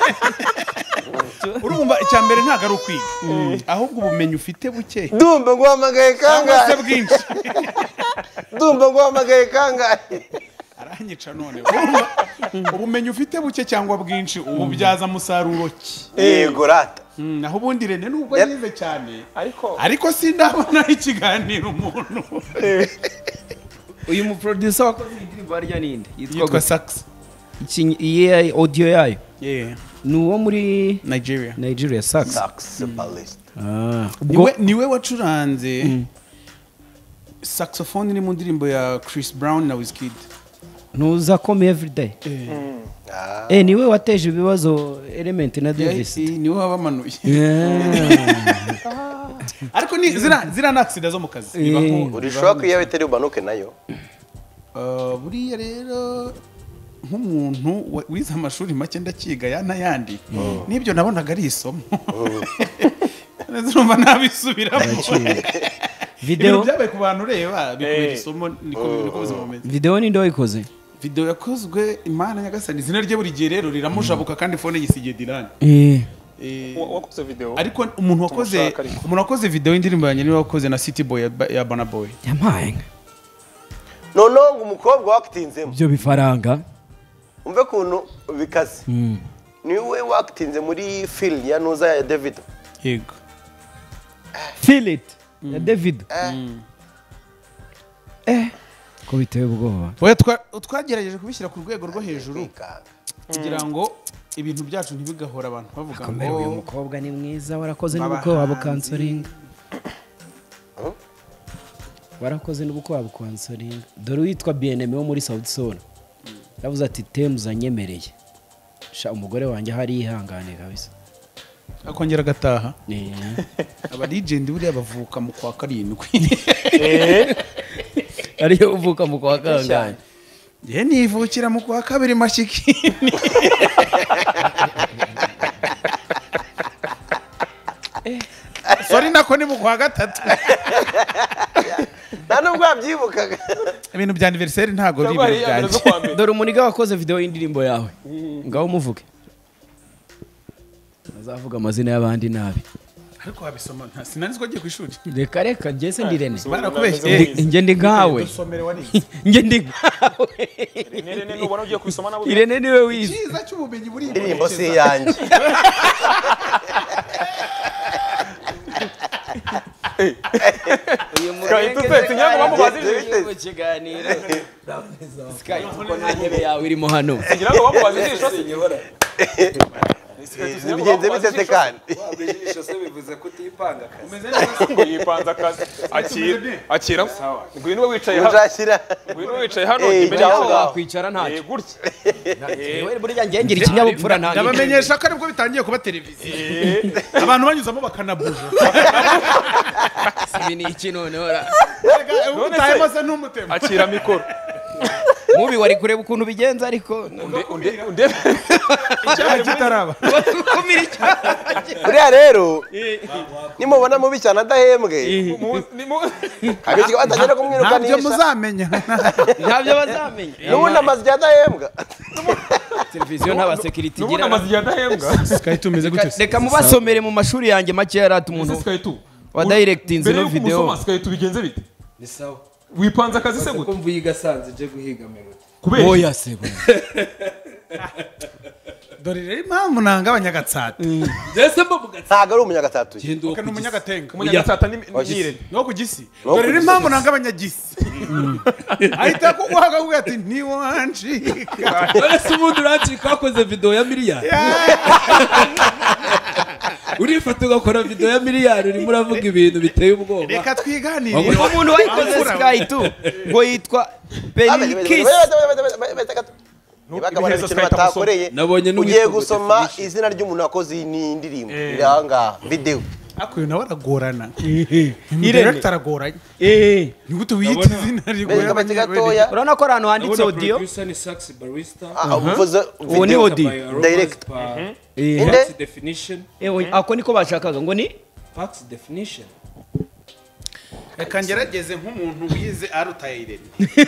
urumva icya mbere ntago ari ukwiga ahubwo ubumenyi ufite buke Dumba ngo hamagaye kangahe se bwinshi Dumba ngo hamagaye kangahe aranyica none ubumenyi ufite buke cyangwa bwinshi ububyaza musaruro ki yego rata naho ubundi Rene nubwo yize cyane ariko ariko sindabona ikiganiro umuntu uyu mu producer wakoze indirimbo arya ninde yitwa Sax iyi audio yayo yeah ni uwo muri Nigeria Nigeria Sax Saxophonist ah niwe niwe wacuranze saxophone ni mu ndirimbo ya Chris Brown na Wizkid ntuza come everyday eh niwe wateje ibibazo Element na Davis niwe wabamanuye ariko ni zira zira na accident zo mu kazi urishobora kuyawe teri ubanuke nayo buriya rero nk'umuntu wize amashuri make ndakiga yana yandi nibyo nabonaga ari isomo nezumva nabisubiramo video byabaye ku bantu reba bikubira isomo niko niko bizomeze video ni ndo ikoze video yakozwe Imana Nyagasani izina rye buri gihe rero riramushabuka kandi phone yisigiye Dylan eh wakoze video ariko umuntu wakoze umuntu wakoze video y'indirimbo yanjye ni wakoze na City Boy ya Burna Boy yamaye no no ngo umukobwa wakitinzemo byo bifaranga umve kuntu bikaze niwe wakitinze muri film ya Nuza ya David yego feel it ya David eh ko biteye ubwoba oya twagerageje kubishyira ku rwego rwo hejuru kugira ngo ibintu byacu ntibigahora abantu bavuga ngo uyu mukobwa ni mwiza warakoze n'ubukwe wabo cancelinga warakoze n'ubukwe wabo cancelinga dore witwa Bien-Aimé wo muri South Soul yavuze ati temuza nyemereye sha umugore wanjye hari ihangane kabisa akongera gataha aba legend buriya bavuka mu kwa karindwi ariyo uvuka mu kwa kangahe je nivukira mu kwa kabiri mashikini sorry nako ni mu kwa gatatu nano bwabyibukaga ibintu bya anniversaire ntago ari ibintu byanjye dore umuniga wakoze video y'indirimbo yawe ngaho umuvuge azavuga amazina y'abandi nabi ariko wabisoma nta sinanizwa agiye ku ishuri reka reka jese ndi Rene barakubeshye nge ndi nkawe nge ndi nkawe Rene nubona ugiye kubisoma nabo Rene niwe wize cyiza cy'ubumenyi buri indirimbo si yanjye uyu Sky tutetse nyango bamubazije mu kiganiro Sky kuko nta ntebe yawe irimo hano ngira ngo bamubazije ishose bigenze bitete kandi wabijisho se bivuze kutipanga umeze neza ngo yipanza akazi akira akira ngwino wicaye hano uzashyira ngwino wicaye hano Eh, imbere aho yaho ngaho. wakwicara ntacyo eh gutya wewe burya ngengira ikinyabupfura nta ndabamenyesha ko aribwo bitangiye kuba televiziyo abantu banyuzamo bakanabuja ibi ni iki noneho ra utayemo se n'umutema akira mikoro mubi wari kureba ukuntu bigenza ariko unde unde unde icyaha kitaraba kumira icyaha buriya rero nimubona mubi cyane adahembwe abiki batagera ntabyo kumwirukanisha muzamenya ntabyo bazamenya n'ubundi amazi adahembwa televiziyo nta basekiriti nubundi igira amazi yadahembwa sky tumeze gutyo reka mubasomere mu mashuri yanjye make yari ati umuntu Sky tu wa directinze no video Sky tu bigenze bite ni sawa wipanze akazi se ko gute mvuye igasanze je guhiga melody kubera oya se dore rero impamvu nanga abanyagatsata ndetse mba mugatsa ntago ari umunyagatsatu uka ni umunyagatenga umunyagatsata ni Irene no ku gisi dore rero impamvu nanga abanyagisi ahita kuguhaga kuvuga ati ntiwancika ese ubundi uracika wakoze video ya miliyari urifata ugakora video ya miliyari urimo uravuga ibintu biteye ubwoba reka twiganire umuntu wayikoze Sky tu ngo yitwa Penikis ntibagabane ikintu batakoreye ugiye gusoma izina ry'umuntu wakoze iyi ndirimbo iri aha ngaha video akuyo nawe aragorana director aragoranye eh ni gute wiyita izina rigoranye urabona ko ahantu handitse audio producer ni Sax Barista uvuze uwo ni audio direct Fax definition eh ako niko bashakaga ngo ni Fax definition reka ngerageze nk'umuntu wize arutaye Irene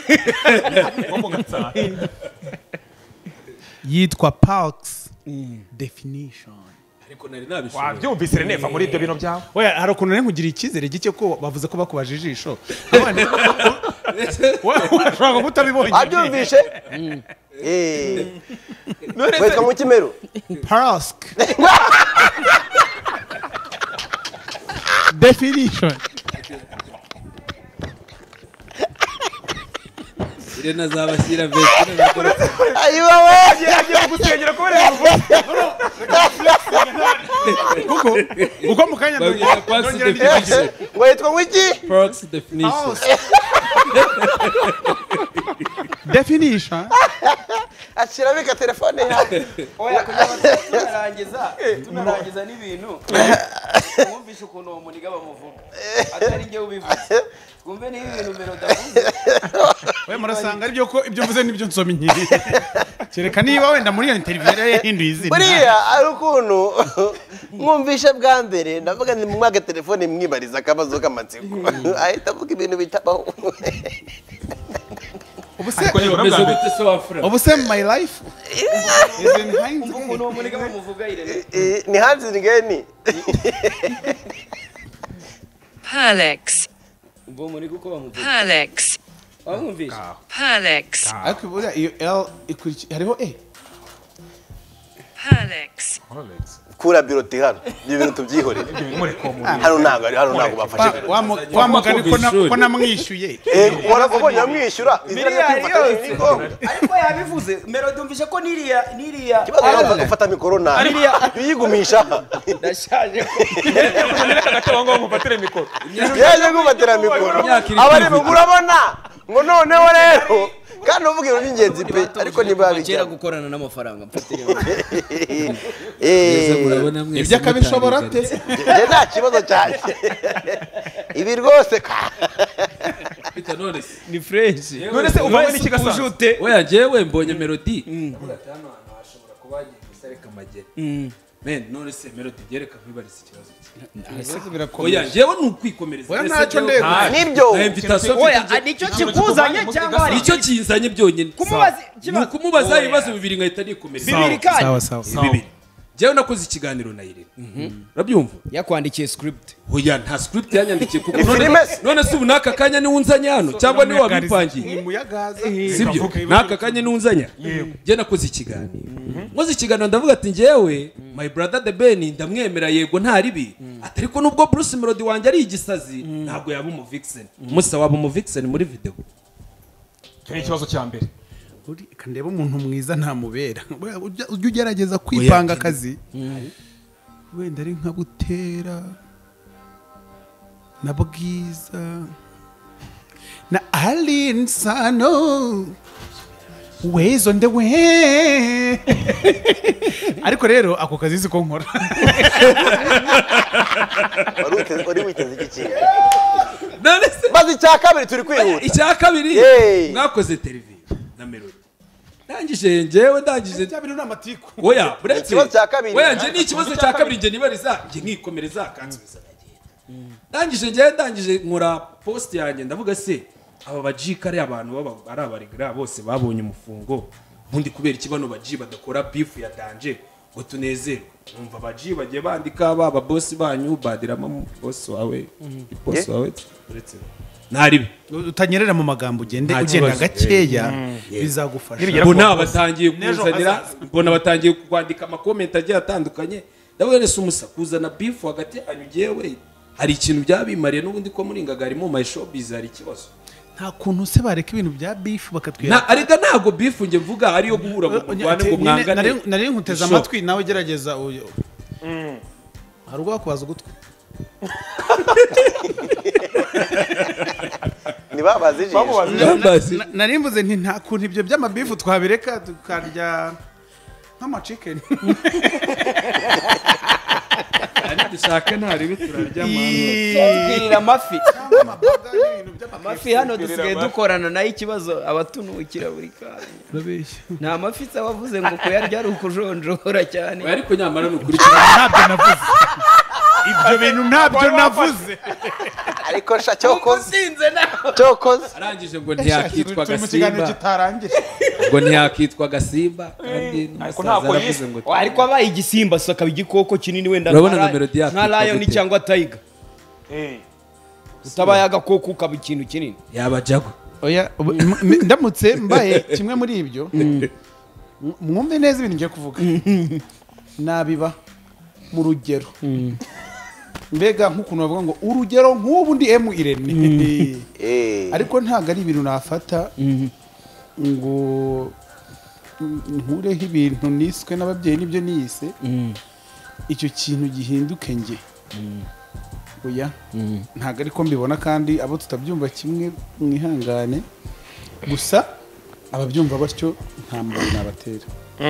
yitwa Fax definition ariko nari nabishobora wabyumvise Rene va muri ibyo bintu byawe oya hari ukuntu rero kugira ikizere gike ko bavuze ko bakubaje ijisho washobora kutabibonye abyumvishe eh weka mu kimero Fax definition Irene azabashyira vesti n'abakora ayiwa we agiye gusengera ko bari kuko uko mukanya babwira Fax definition ngo yitwa wiki Fax definition definition ashira bika telefone yawe oya kugira tunarangiza tunarangiza n'ibintu mwumvishe ukuntu uwo muniga bamuvuga atari nge ubivuze kumbe ni ibintu melody avuze we murasanga aribyo ko ibyo mvuze nibyo nsoma inkiri kereka niba wenda muri iyo interview yahinduye izina buriya ari ukuntu mwumvishe bwa mbere ndavuga ni mwage telefone mwibariza akabazo k'amatsiko ahita avuga ibintu bitabaho ubuse my life ukuntu uwo muniga bamuvuga Irene ni hanzi ngeni Alex ubwo muniga uko bamuvuga Alex wamwumvishe Alex ariko buriya iyo L ikurikiye hariho E Alex kura biroti hano ibyo bintu tubyihorere hano ntago hano ntago bafashe wamugani ko namwishyuye eh warabonye amwishyura izina ryo kwifata ni ngombwa ariko yabivuze melody umvishe ko niriya niriya kibazo gufata mikoro na yigumisha ndashaje reka gato ngo mufatire mikoro yaje gufatira mikoro abari murabona ngo noneho rero kandi uvuga ibintu by'ingenzi pe ariko niba bigera gukorana n'amafaranga mfatire eh murabona mwese ibyo akabishobora te je nta kibazo cyane ibi rwose ka Peter none ni fresh none se uvawe n'iki gasanje oya jewe mbonye melody uratano hano hashobora kuba gisareka amagere men none se melody gereka kwibariza ikibazo oya jewe nukwikomereza oya ntacyo ndego nibyo oya nicyo kikuzanye cyangwa nicyo kinzanye byonyine kumubaza kumubaza ibibazo bibiri ngahita nikomereza bibiri kandi sawa sawa bibiri jewe nakoze ikiganiro na Irene urabyumva yakwandikiye script oya nta script yanyandikiye kuko none se ubu naka kanya ni unzanye hano cyangwa ni wabipangiye ni muyagaza sibyo naka kanya ni unzanye je nakoze ikiganiro ngoze ikiganiro ndavuga ati njewe my brother the Ben ndamwemera yego nta ribi atariko nubwo Bruce Melody wanje ari igisazi ntabwo yaba umu vixen musa waba umu vixen muri video cyo ni ikibazo cya mbere uri kandeba umuntu mwiza ntamubera ujya ugerageza kwipanga akazi wenda ari nka Butera na Bwiza na Aline Sano wezo ndewe ariko rero ako kazi siko nkora wari witeze iki none se bazi cya kabiri turi kwihuta icya kabiri mwakoze televiziyo na Melody ndangije njewe ndangije cyabiri n'amatiku oya buretse ikibazo cya kabiri oya nje ni ikibazo cya kabiri nje nibariza nje nkikomereza kansubiza nagiye ndangije nje ndangije nkora post yanjye ndavuga se aba bajika ari abantu baba ari abarigra bose babonye umufungo nkundi kubera ikibano baji badakora beef ya danje ngo tunezerwe numva baji bagiye bandika baba boss banyu badirama boss wawe boss wawe uretse ntaribe utanyerera mu magambo ugende ugenda gakeya bizagufasha. mbona batangiye kuzanira mbona batangiye kwandika ama comment agiye atandukanye ndabona se umusa kuzana beef hagati yanyu jewe hari ikintu byabimariye n'ubundi ko muringaga harimo my showbiz hari ikibazo nta kuntu se bareka ibintu bya beef bakatwira na ariko ntago beef nge mvuga ari yo guhura mu Rwanda ngo mwangane nari nkuteza amatwi nawe gerageza uyo hari ubwo bakubaza ugutwi ni babazi ijisho nari mvuze nti nta kuntu ibyo by'amabifu twabireka tukarya nk'ama chicken ari dushaka ntari biturarya twirira amafi amafi hano dusigaye dukorana nayo ikibazo abatunukira buri kanya nta mafi se wavuze ngo kuyarya ari ukujonjora cyane ariko nyamara n'ukuri ntabyo navuze ibyo bintu ntabyo navuze ariko sha cyokoze usinze naho cyokoze arangije ngo ntiyakitwa gasimba kitarangira ngo ntiyakitwa gasimba kandi ariko ntako yise ngo ariko abaye igisimba so akaba igikoko kinini wenda nka lion cyangwa tiger eh utabaye agakoko ukaba ikintu kinini yaba jago oya ndamutse mbaye kimwe muri ibyo mwumve neza ibintu ngiye kuvuga nabiba mu rugero mbega nk'ukuntu bavuga ngo urugero nk'ubu ndi emu Irene ariko ntabwo ari ibintu nafata ngo nkureho ibintu niswe n'ababyeyi n'ibyo niyise icyo kintu gihinduke nge oya ntabwo ariko mbibona kandi abo tutabyumva kimwe mwihangane gusa ababyumva batyo nta muntu nabatera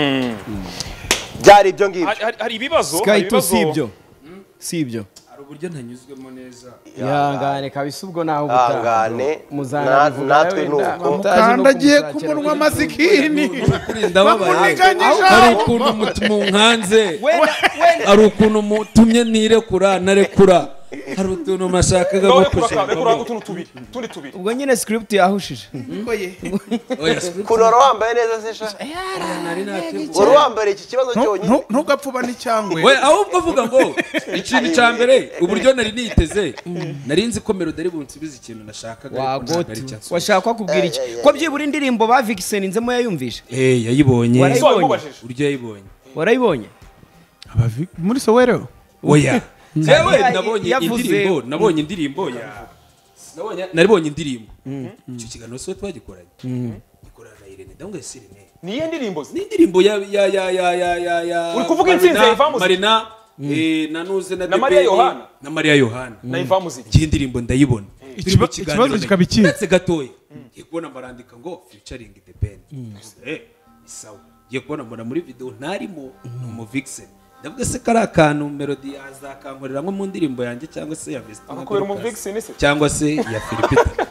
byari ibyo ngibyo hari ibibazo Sky to sibyo sibyo hari uburyo ntanyuzwemo neza ihangane kabisa ubwo naho gutaha muzanabivuga natwe nuko mukandagiye ku munwa masikini ndababaye hari ukuntu mutumunkanze hari ukuntu mutumye nirekura narekura hari utuntu mashakaga gukora utuntu tubiri tundi tubiri ubwo nyine script yahushije oye kunora wambaye neza se sha uri wambaye iki kibazo cyonyine ntugapfuba n'icyangwe we ahubwo avuga ngo ikintu cya mbere uburyo nari niteze nari nzi ko melody ari bunsubiza ikintu nashakaga washaka kubwira iki ko byibura indirimbo ba Vixen nzemo yayumvisha eh yayibonye uryo yayibonye warayibonye muri Sowero oya jewe nabonye indirimbo nabonye indirimbo ya nabonye naribonye indirimbo icyo kiganiro so twagikoranye gikorana na Irene ndangwe Irene ni ye ndirimbo ni indirimbo ya ya ya ya ya ya ya uri kuvuga intsinzi ya Iva Muziki Marina eh nanuze na Maria Yohana na Maria Yohana na Iva Muziki iyi ndirimbo ndayibona ikibazo kikabiki ndetse gatoya ngiye kubona marandika ngo featuring the band eh sawa ngiye kubona mbona muri video ntarimo mu Vixen ndavuga se kari akantu melody azakankorera nko mu ndirimbo yanjye cyangwa se ya Vesta akakubera mu Vixen se cyangwa se ya Philipita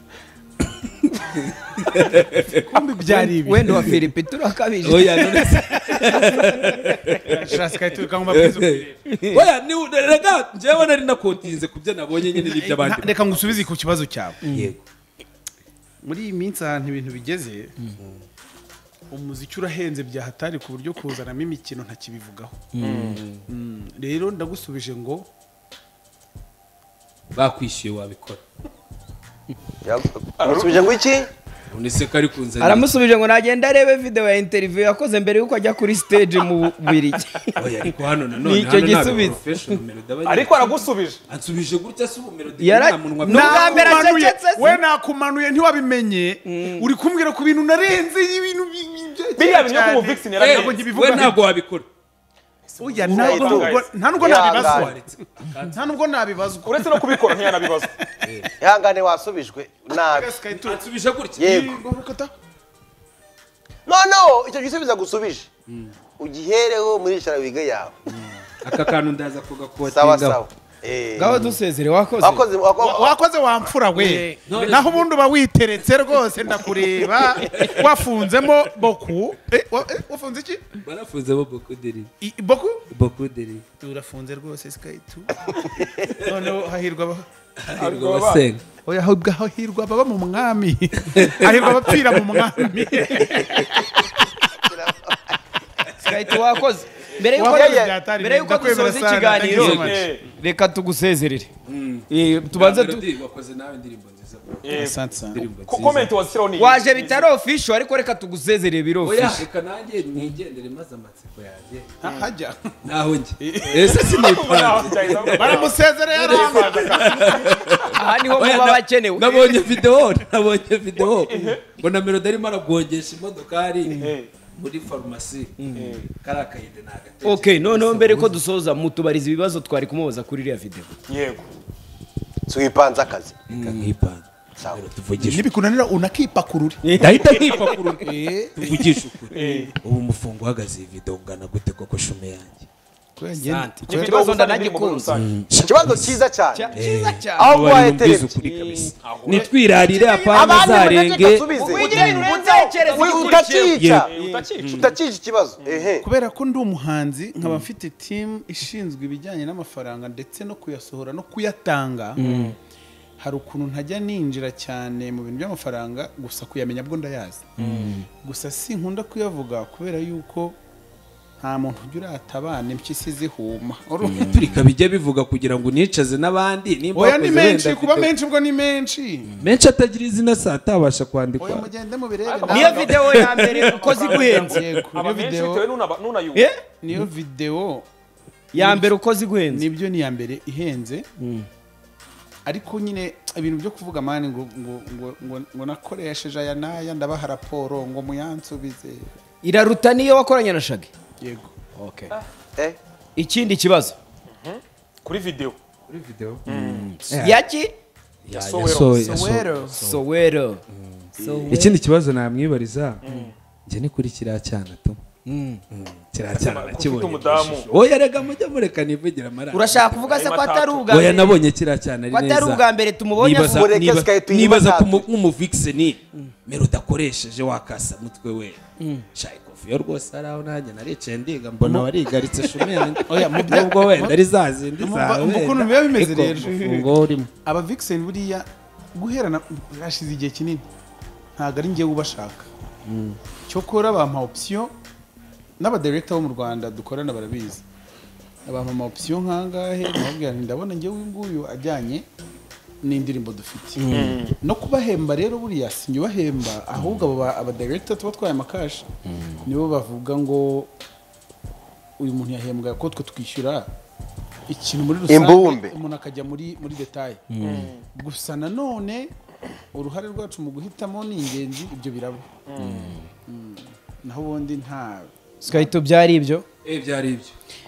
kumbi byari ibi wendo wa Philipita urakabije oya none shasika tukangomba kwizo oya ni rega njewe nari nakontinze kubyo nabonye nyine n'ibyo abandi reka ngusubize ku kibazo cyawe yego muri iyi minsi ahantu ibintu bigeze umuziki urahenze byahatari ku buryo kuzanamo imikino ntakibivugaho rero ndagusubije ngo bakwishyuye wabikora aramusubije ngo iki unise kari kunzana aramusubije ngo nagenda arebe video ya interview yakoze mbere yuko ajya kuri stage mu Bubiligi oya ariko hano nanone nicyo gisubizo ariko aragusubije ansubije gutya se ubumelody nta munwa n'ubwambere acecetse we nakumanuye ntiwabimenye uri kumbwira ku bintu narenze ibintu biriya bintu ku Vixen ntabwo ngibivuga we ntabwo wabikora oya ntabwo nta nubwo nabibazwa nta nubwo nabibazwa uretse no kubikora ntiyanabibazwa ihangane wasubijwe nabi ansubije gutya yego no no icyo gisubiza gusubije ugihereho muri ishara wiga yawe aka kantu ndaza kugakotinga sawa sawa gaho dusezere wakoze wakoze wakoze wamfura we naho ubundi uba witeretse rwose ndakureba wafunzemo boku wafunze iki barafunzemo boku deri boku boku deri urafunze rwose Sky two none hahirwa hahirwa basenga oya hahirwa baba mu mwami hahirwa bapfira mu mwami Sky two wakoze mbere yuko Wabyaye- mbere yuko dusoza ikiganiro reka tugusezerere Eh, tubanze tu- wakoze nawe indirimbo nziza Asante sana. Ko- comment wazishyiraho ni waje bitari official ariko reka tugusezerere biro oya official reka nanjye nigendere maze amatsiko yanjye hajya naho njye ese sinipanze baramusezereye aramba aha niho muba bakenewe nabonye video nabonye video mbona Melody arimo arabwongesha imodokari muri farumasi kariya kayinde nagatekereje okay noneho mbere ko dusoza mutubariza ibibazo twari kumubaza kuri iriya video yego twipanze akazi reka nkipanze sawa tuvugisha nibikunanira unakipakurure ndahita nkipakurura tuvugisha ukuri ubu umufungo uhagaze iyi video ungana gute koko shume yanjye icyo kibazo ndanagikunze ikibazo cyiza cyane cyiza cyane aho Abantu guhaye bumviza televiziyo ukuri kabisa nitwirarire apana abandi zarenge wigira ibintu urenzekereza utakica utakica utakica ikibazo ehe kubera ko ndi umuhanzi nkaba mfite team ishinzwe ibijyanye n'amafaranga ndetse no kuyasohora no kuyatanga hari ukuntu ntajya ninjira cyane mu bintu by'amafaranga gusa kuyamenya bwo ndayazi gusa si nkunda kuyavuga kubera yuko nta muntu ujya uratabana impyisi zihuma turika bijya bivuga kugira ngo unicaze n'abandi nimba oya ni wakoze menshi wenda kuba video- menshi ubwo ni menshi menshi atagira izina saa atabasha oya kwandikwa mugende mubirebe niyo video ya mbere uko ziguhenze yego niyo aba menshi video bitewe n'una- n'unayumva eh niyo video ya mbere uko ziguhenze nibyo ni iya mbere ihenze ariko nyine ibintu byo kuvuga mani ngo ngo ngo ngo, ngo nakoresheje aya n'aya ndabaha raporo ngo muyansubize iraruta niyo wakoranye na Shaggy yego okay eh ikindi kibazo kuri video kuri video yaki yasohoye Soweto Soweto ikindi kibazo namwibariza njye ni kuri kiriya cyana tu kiriya cyana ufite nakibonye umudamu oya rega mujya mureka nivugira amarara urashaka kuvuga se ko atari ubwa oya mbere nabonye kiriya cyana ari ko atari neza ubwa mbere tumubonye nibaza Mureke niba- Sky tuyima nibaza natwe. ku nk'umuvixeni Melody akoresheje wakasa mutwe we shayi kofi yo rwose ari aho nanjye naricaye ndiga mbona warigaritse shume yanjye Oya, mu bya- nubwo wenda ari za zindi Umva- zawe umva ukuntu biba bimeze rero. ngo urimo aba vixen buriya guherana hashize igihe kinini ntabwo ari njyewe ubashaka cyokora bampa option n'aba director bo mu Rwanda dukorana barabizi bampa ama option nkangahe nababwira nti ndabona njyewe uyu nguyu ajyanye n'indirimbo dufite no kubahemba rero buriya sinjye ubahemba ahubwo abo ba- aba director tuba twaye amakashi nibo bavuga ngo uyu muntu yahembwa ko twe twishyura ikintu muri rusange Imbumbe. umuntu akajya muri muri detail gusa nanone uruhare rwacu mu guhitamo ni ingenzi ibyo biraba Mm. naho ubundi nta Skyto byari ibyo eh byari ibyo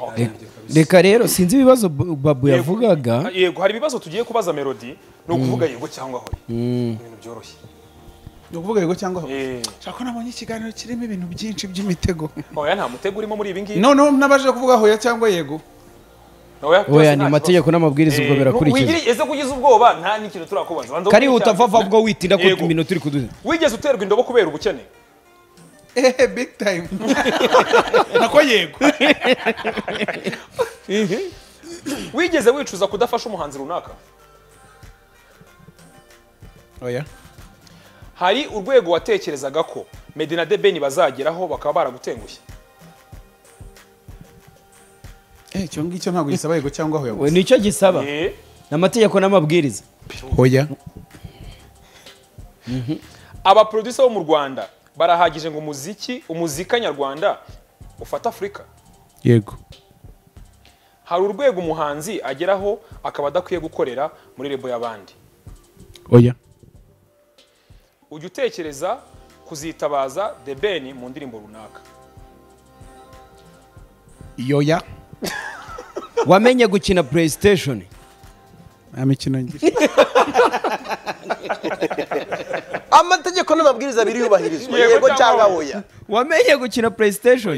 reka rero sinzi ibibazo Bu- babu yavugaga yego hari ibibazo tugiye kubaza Melody ni ukuvuga yego cyangwa hoya ibintu byoroshye ni ukuvuga yego cyangwa aho Eh, nshaka ko nabonye ikiganiro kirimo ibintu byinshi by'imitego oya nta mutego urimo muri ibi ngibi noneho n'abaje kuvuga hoya cyangwa yego oya byose oya nta ni kibazo. amategeko n'amabwiriza ubwo Eh, birakurikizwa wigiri- ese kugize ubwoba nta n'ikintu turakubaza Banza kari uvuge utava cyane. ubwo witinda ko Yego. iminota uri kuduha wigeze uterwa indobo kubera ubukene ehe big time nako yego wigeze wicuza kudafasha umuhanzi runaka oya hari urwego watekerezaga ko Meddy na The Ben bazageraho bakaba baragutengushye eh icyo ngicyo ntabwo gisaba yego cyangwa hoya we nicyo gisaba Eh, n'amategeko n'amabwiriza hoya aba producer bo mu Rwanda barahagije ngo umuziki umuzika nyarwanda ufata Afurika yego hari urwego umuhanzi ageraho akaba adakwiye gukorera muri rebo y'abandi oya ujya utekereza kuzitabaza The Ben mu ndirimbo runaka yoya wamenye gukina PlayStation nta mikino ngira amategeko n'amabwiriza biri yubahirizwa Yego yego cyangwa cyangwa hoya. hoya wamenye gukina PlayStation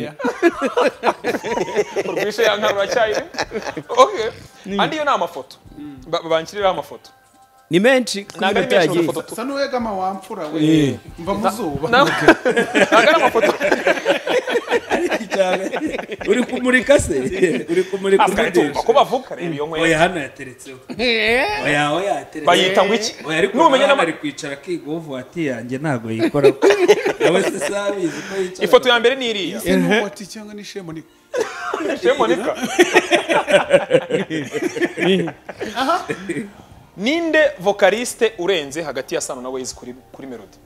urwishe ya nkarura cyayiri okay andi yo ni amafoto Ba- banshyiriraho amafoto ni menshi ntabwo ari menshi mu foto sa n'uwegama wamfura we mva mu zuba ntabwo ari amafoto uri kumurika se uri kumurika afite ko bavuga reba iyo nkwe oya hano yateretseho oya oya yateretseho bayita ngo iki oya ariko numenya n'amari kwicara kigovu ati yanjye ntago yikora nawe se sabizi ko yicara ifoto ya mbere ni iriya ese n'uwati cyangwa ni shemonika shemonika aha ninde vocaliste urenze hagati ya Sano na Ways kuri kuri melody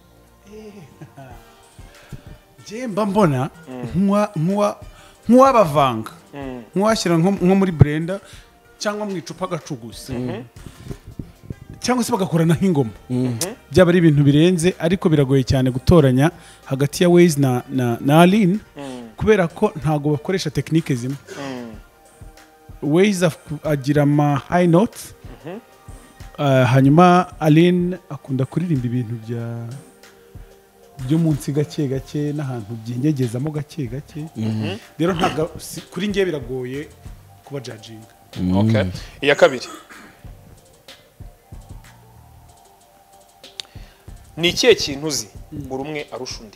je mba mbona nkwa nkwa nk'uwabavanga nk'uwashyira nko muri blender cyangwa mu icupa gacugusa cyangwa se bagakorana nk'ingoma byaba ari ibintu birenze ariko biragoye cyane gutoranya hagati ya Ways na na, na Aline kubera ko ntago bakoresha technique zimwe Ways agira ama high notes hanyuma Aline akunda kuririmba ibintu bya byo munsi gake gake n'ahantu byingegezamo gake gake rero ntabwo kuri ngiye biragoye kuba judging. Okay, iya kabiri ni ikihe kintu uzi buri umwe arusha undi?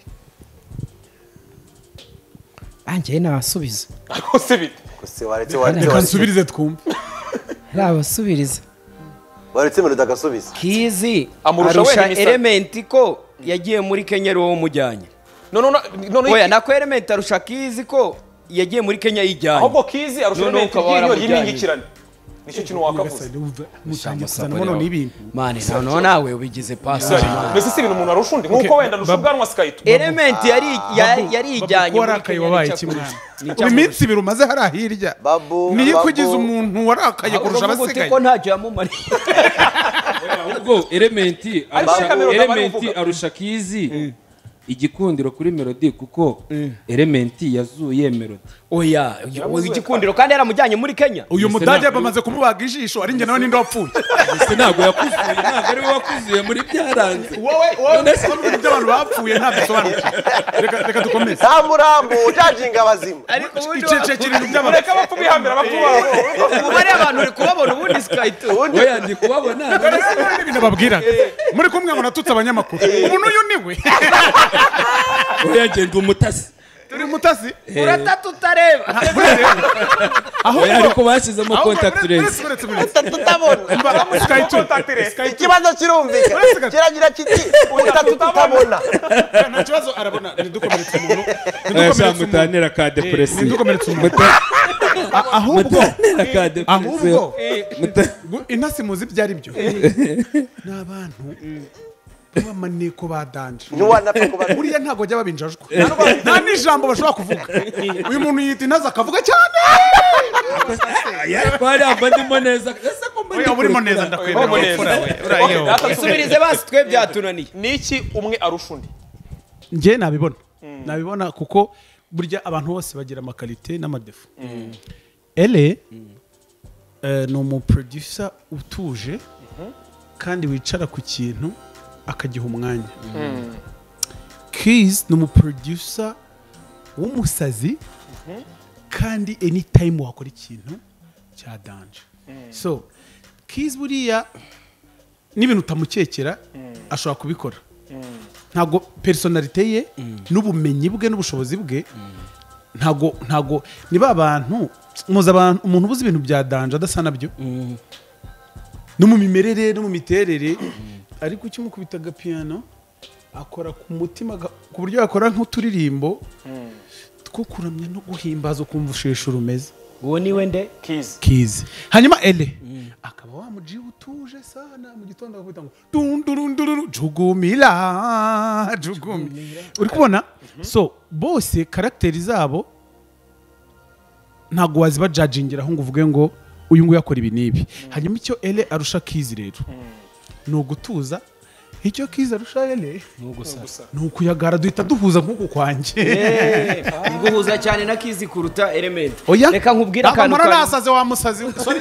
Anjye nasubiza ariko se bite kose waretse waretse kansubirize twumve rabasubiriza waretse melody agasubiza Kizi arusha element ko yagiye muri Kenya ro mujyanye no no no no oya nako element arusha Kizi ko yagiye muri Kenya yijyanye ahubwo Kizi arusha element y'inyo y'imingikirane nicyo kintu wakavuze mutangiye kuzana mono n'ibintu mane no nawe ubigize pass mbese si ibintu umuntu arusha undi nkuko wenda rushuganwa Skype element yari yari ijyanye muri Kenya wabaye kimwe iminsi birumaze hari ahirya ni kugize umuntu warakaye kurusha abasigaye ko ntacyo yamumari ahubwo element arusha element arusha Kizi igikundiro kuri melody kuko element yazuye melody oya igikundiro kandi yaramujyanye muri Kenya uyu mudage bamaze kumubaga ijisho ari nge nawe ninde wapfuye ese ntago yakuzuye ntago ari we wakuzuye muri byaranze wowe wowe n'ibyo abantu bapfuye nta bisobanukira reka reka dukomeze nta murambo judging abazima ariko icece kirinu by'abantu reka bapfu bihambira bapfu babo ubare abantu uri kubabona ubundi Skype oya ndi kubabona ibintu babwira muri kumwe ngo natutse abanyamakuru umuntu uyu niwe oya ngenda umutasi turi mutasi uratatu utareba aho ariko bashyizemo contact lens ikibazo kirumvika kiragira kiti utatu tutabona nta kibazo arabona ntidukomeretse umuntu mutanera ka depression ntidukomeretse umuntu ahubwo ahubwo intasi muzi byari byo n'abantu bamaneko badanje ntiwanapfa kuba buriya ntago jya babinjajwe nta n'ijambo bashobora kuvuga uyu muntu yita intaza akavuga cyane twari ava ndimo neza ese ko mbona urimo neza ndakwemera isubirize basi twe byatunaniye niki umwe arusha undi nge nabibona nabibona kuko burya abantu bose bagira amakalite n'amadefu ele ni umuproducer utuje kandi wicara ku kintu akagiha umwanya Kiz ni umuproducer w'umusazi kandi anytime wakora ikintu cya danje so Kiz buriya n'ibintu utamukekera ashobora kubikora ntago personalite ye n'ubumenyi bwe n'ubushobozi bwe ntago ntago niba abantu muza abantu umuntu ubuze ibintu bya danje adasa nabyo no mu mimerere no mu miterere ariko ukimukubita agapiano akora ku mutima ku buryo yakora nk'uturirimbo two kuramya no guhimbaza ukumva usheshe urumeze uwo ni wende Kiz Kiz hanyuma ele akaba wamuji utuje sana mu gitondo akubita ngo dundurunduru jugumira jugumi uri kubona so bose karakteri zabo ntago waziba judgingira aho ngo uvuge ngo uyu nguyu akora ibi nibi hanyuma icyo ele arusha Kiz rero no gutuza icyo Kiz arusha ele no kuyagara duhita duhuza nk'uko kwanje nguhuza cyane na Kiz kuruta element reka nkubwira akantu kamara nasaze wa musazi sorry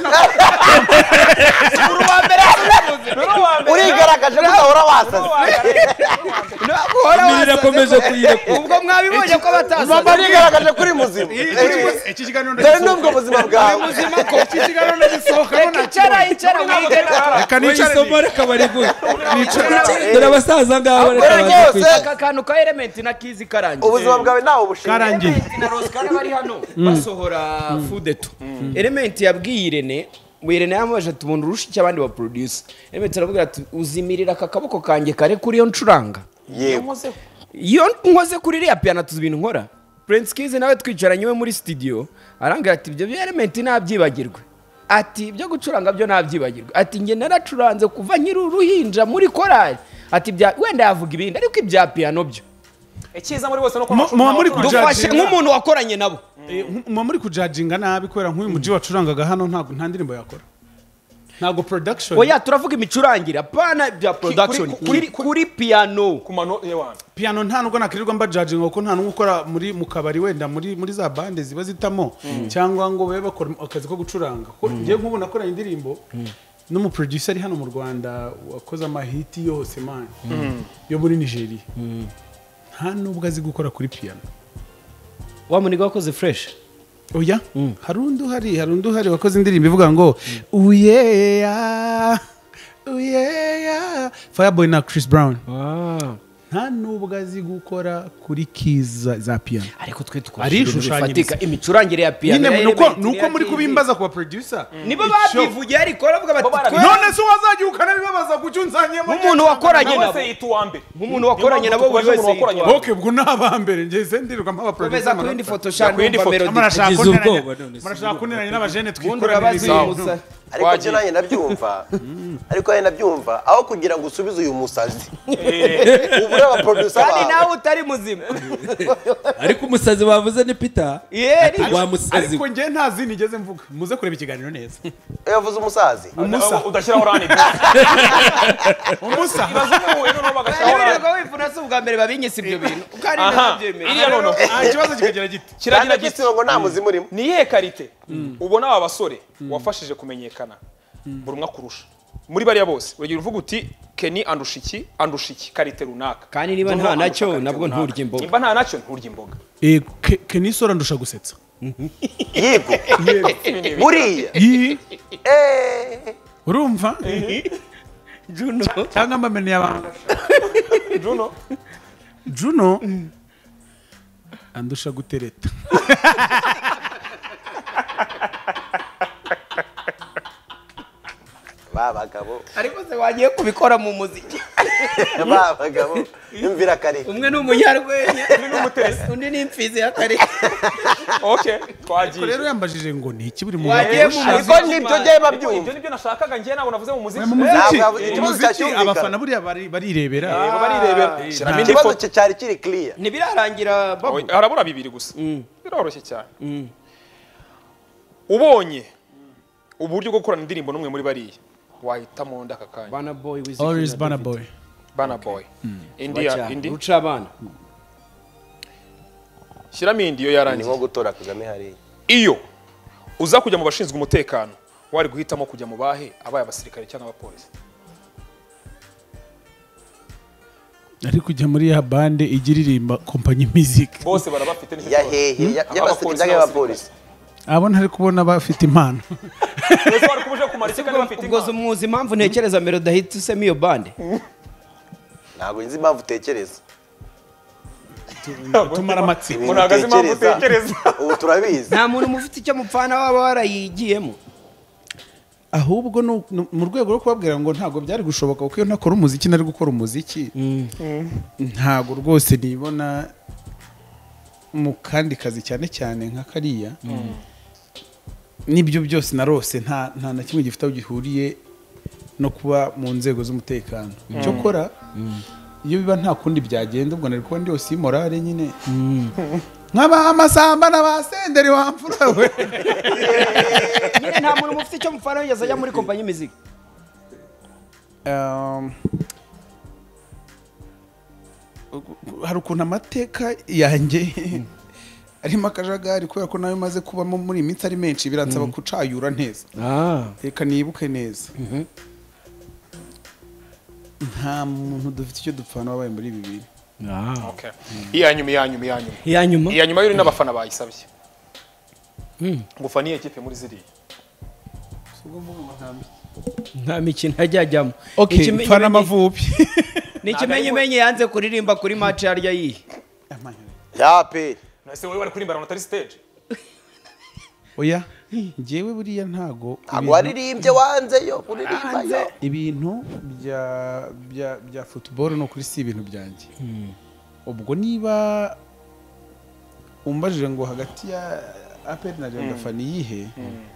urigaragaje ko udahora wasaze uhora wasaze kuyirekura ubwo mwabibonye ko batasaze mama nigaragaje kuri muzima iki kiganiro dore nubwo buzima bwawe ubuzima ko iki kiganiro ndagisohokamo reka icara icara wige reka nicare isomo reka barigure dore abasaza ngabo Dore reka rwose. aka kantu ka element na kizi karangiye ubuzima bwawe nawe bushingiye karangiye Element na Roscar bari hano basohora fudeto element yabwiye Irene Irene yamubaje ati umuntu urusha iki abandi ba producer element aravuga ati uzimirira aka kaboko kanjye kare kuri yo ncuranga yego iyo nkoze kuri iriya piano tuzi ibintu nkora Prince Kiz nawe twicaranye we muri studio arambwira ati ibyo bya element nabyibagirwe ati ibyo gucuranga byo nabyibagirwe ati nge naracuranze kuva nkiri uruhinja muri korali ati bya wenda yavuga ibindi ariko ibya piano byo icyiza muri bose no muba muri dufashe nk'umuntu wakoranye nabo muba muri kujajinga nabi kubera nk'uyu muji wacurangaga hano ntabwo nta ndirimbo yakora ntabwo production oya turavuga imicurangire apana bya production kuri kuri piano ku mano yewana piano nta nubwo nakirirwa mba judging kuko nta numwe ukora muri mu kabari wenda muri muri za bande ziba zitamo cyangwa ngo babe bakora akazi ko gucuranga ko ngiye nk'ubu nakoranye indirimbo n'umu producer ari hano mu Rwanda wakoze amahiti yose man yo muri Nigeria nta nubwo azi gukora kuri piano wa muniga wakoze fresh oya hari undi uhari hari undi uhari wakoze indirimbo ivuga ngo uyeya uyeya Fireboy na Chris Brown nta nubwo azi gukora kuri keys za piano ariko twe arishushanyiriza imicurangire ya piano nyine nuko nuko muri kubimbaza kwa producer nibo babivugiye ariko bavuga bati none se wazagiye ukanabibabaza kucyunzanye nk'umuntu wakoranye nabo wese yituwambe nk'umuntu wakoranye nabo buri wese wakoranye okay ubwo nabambere ngeze ndiruka mpaba producer beza kuindi photoshop numva melody marashaka Ugize ubwoba none se marashaka kuniranye n'abajene ubundi twikorera urabazi uyu musa ariko byo nanjye nabyumva ariko nanjye nabyumva aho kugira ngo usubize uyu musazi ubu aba producer kandi nawe utari muzima ariko umusazi bavuze ni Peter yeri wa musazi ariko ngiye nta zindi nigeze mvuga muze kureba ikiganiro neza yavuze umusazi umusa udashyiraho rani umusa bazuwe no bagashyiraho rani ntabwo wifuna se ubwa mbere babinyise ibyo bintu kandi aha nabyemeye iriya nono ah ikibazo kikagira giti kiragira giti giti ngo nta muzimu urimo ni iyihe karite ubona aba basore wafashije kumenyekana buri umwe akurusha muri bariya bose uragira uvuga uti Kenny andusha iki andusha iki karite runaka kandi niba nta nacyo nabwo nturya imboga niba nta nacyo nturya imboga eh Kenisora ndusha gusetsa yego buriya yi eh urumva Juno cyangwa mbamene y'abantu Juno Juno andusha gutereta babagabo ariko se wagiye kubikora mu muziki babagabo imvira kare umwe ni umunyarwenya undi ni umutesi undi ni imfizi ya kare okay twagiye rero yambajije ngo ni iki buri mu wagiye mu ariko nibyo giye babyumva ibyo nibyo nashakaga ngiye nabo navuze mu muziki mu muziki Ntabwo- mu ikibazo muziki cyumvikana. abafana buriya bari- barirebera Yego barirebera shyiramo indi ikibazo foto cye cyari kiri clear ntibirarangira babu Oya, harabura bibiri gusa biroroshye cyane ubonye uburyo bwo gukorana indirimbo n'umwe muri bariya wahitamo undi aka kanya Bana boy with always Burna Boy Burna Boy indi ya- indi ruca abana shyiramo indi iyo ni yarangiye nko gutora Kagame hariya iyo uza kujya mu bashinzwe umutekano wari guhitamo kujya mu bahe abaye abasirikare cyangwa abapolisi ari kujya muri ya bande igiririmba kompanyi music bose barabafite ya hehe ya- y'abasirikare y'abapolisi abo ntari kubona bafite impano bose bari kubuje kumara iki kandi bafite ubwo impano umuzi impamvu ntekereza melody ahita usemo iyo bande ntabwo nzi impamvu utekereza tumara amatsiko Umuntu ahagaze impamvu utekereza. ubu turabizi nta muntu mufite icyo mupfana waba warayigiyemo ahubwo nu- nu- mu rwego rwo kubabwira ngo ntabwo byari gushoboka kuko iyo ntakora umuziki nari gukora umuziki ntabwo rwose nibona mu kandi kazi cyane cyane nka kariya n'ibyo byose narose nta nta na kimwe gifite aho gihuriye no kuba mu nzego z'umutekano icyo kora iyo biba nta kundi byagenda ubwo nari kuba ndi yose morale nyine nk'aba amasamba n'abasenderi wamfura we nyine nta muntu mufite icyo mupfana wigeze ajya muri kompanyi y'imiziki Um, hari ukuntu amateka yanjye arimo akajagari kubera ko nayo maze kubamo muri iyi minsi ari menshi biransaba kucayura neza reka nibuke neza nta muntu dufite icyo dupfana wabaye muri ibi bintu Okay. iya nyuma iya nyuma iya nyuma iya nyuma iya nyuma yuri n'abafana bayisabye ngo faniye equipe muri ziriya nta mikino ajyajyamo okay fana Amavubi n'ikimenyimenyi yanze kuririmba kuri match yarya yihe ya pe nase wowe bari kuririmba na tari stage oya ngewe buriya ntago ntago waririmbye wanze yo kuririmba yo ibintu bya bya bya football no kuri si ibintu byanjye ubwo niba umbajije ngo hagati ya A P R na Rayon fani yihe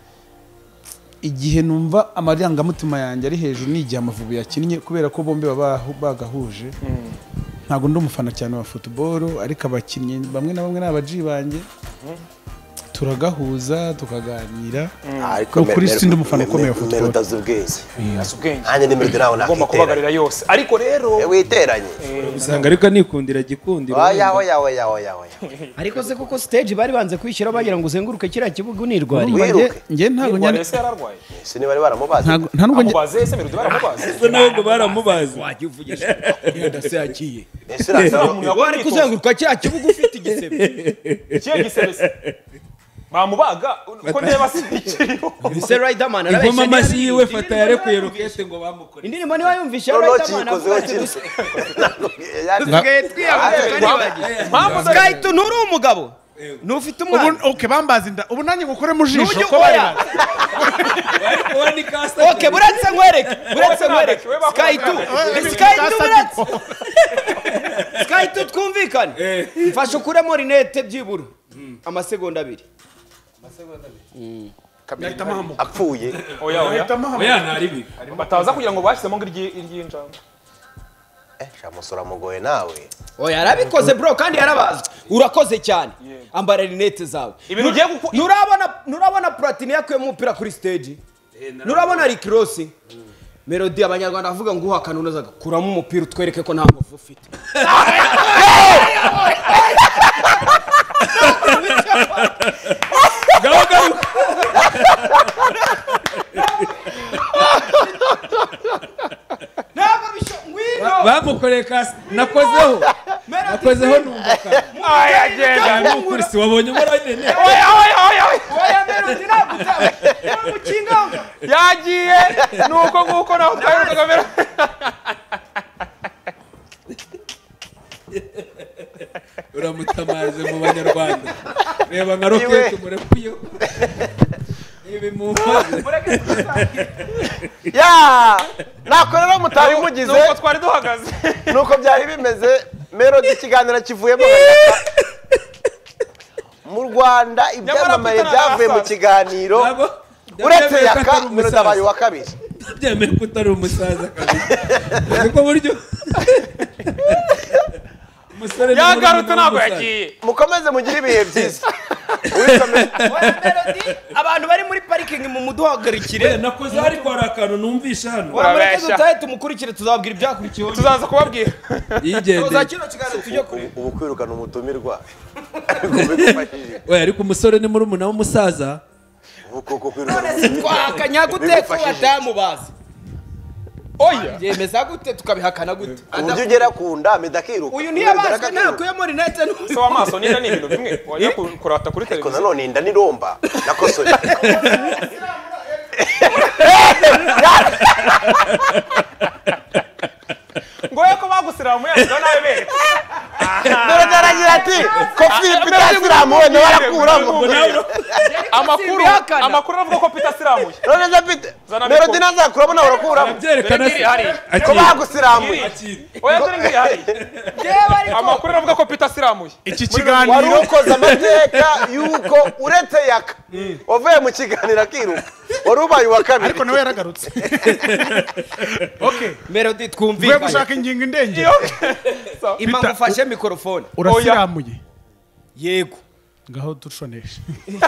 igihe numva amarangamutima yanjye ari hejuru n'igihe Amavubi yakinnye kubera ko bombe baba bagahuje ntago ndi umufana cyane wa football ariko abakinnyi bamwe na bamwe n'abaji banjye turagahuza tukaganira ariko kuri sindi umufana ukomeye wa football Melody azubweze asubwenge anye ni Melody nawe ugomba kubagarira yose ariko rero witeranye usanga ariko nikundira gikundira oya oya oya oya oya ariko se kuko stage bari banze kwishyira bagira ngo uzenguruke kiriya kibuga unirwari nge ntago nyane ese yararwaye sini bari baramubaza nta nubwo nge baze ese Melody baramubaze ese nabwo baramubaze wagivugisha yadase yakiye ese rasa wari kuzenguruka kiriya kibuga ufite igisebe kiye gisebe bamubaga uko ndeba sikiriho ise Riderman ingoma amashi yiwe fata yarekuye rokete ngo bamukore indirimbo niba yumvisha no Riderman chikoze avuga wose dusigaye twiyavuga Sky tu nturi umugabo ntufite umwana ubu okay bambaza inda ubu nanjye ngukore mu jisho ko bari okay buretse nkwereke buretse nkwereke Sky tu Sky tu buretse Sky tu twumvikane mfashe ukuremo rinete byibura amasegonda abiri apfuye oya oya oya ntaribi bataza kugira ngo bashyizemo ngo iryinjanga eh shamusura mugoye nawe oya yarabikoze bro kandi yarabazwe urakoze cyane ambara rinete zawe ibintu ugiye nurabona nurabona Platini yakuye mu mupira kuri stage nurabona Rick Ross Melody abanyarwanda bavuga ngo uhakana unazaga kuramo umupira utwereke ko nta ngufu ufite gaho gaho ntabwo bisho ngwino bamukoreye kasi nakozeho nakozeho numvaka aya genda n'ukurisi wabonye muri nene oya oya oya oya Melody nagutawe mukinganga yagiye nuko nguko naho twaruka kamera uramutamaje mu banyarwanda reba nka rokete murekuye ibi mu ya nako rero mutari mugize nuko twari duhagaze nuko byari bimeze Melody ikiganiro kivuyemo mu Rwanda ibyamamaye byavuye mu kiganiro uretse yaka Melody abaye wa kabiri byemeye ko utari umusaza kabisa niko buryo yagarutse ntabwo yagiye mukomeze mugire ibihe byiza abantu bari muri parking mu muduhagarikire nakoze ariko hari akantu numvisha hano urabona tutaye tumukurikire tuzabwira ibyakurikiyeho tuzaza kubabwira yigende uzakino kiganiro tujye kure ubu kwirukana umutumirwa ariko bigufashije oya ariko umusore ni muri umuna w'umusaza uko ko kwirukana twakanya gute ko batamubaza oya yemeza gute tukabihakana gute uburyo ugera ku nda medakiruka uyu ntiyabazwe nakuyemo rinete so amaso ninda ni ibintu bimwe wajya kurata kuri ko televiziyo nanone inda ni romba nakosoye ngo yeko bagusira mu yazo nawe be Melody aragira ati ko Philippe Tasiramu we warakuramo amakuru amakuru avuga ko Peter Siramuye none za Peter Melody nazakuramo na warakuramo byerekana ko bagusiramuye oya dore ngi hari amakuru avuga ko Peter Siramuye iki kiganiro wari ukoze amateka yuko uretse yaka wavuye mu kiganiro akiruka wari ubaye wa kabiri ariko nawe yaragarutse okay Melody ugiye twumvikane gushaka ingingo indenge impamvu ufashe mikrofone urasiramuye yego ngaho dushonesha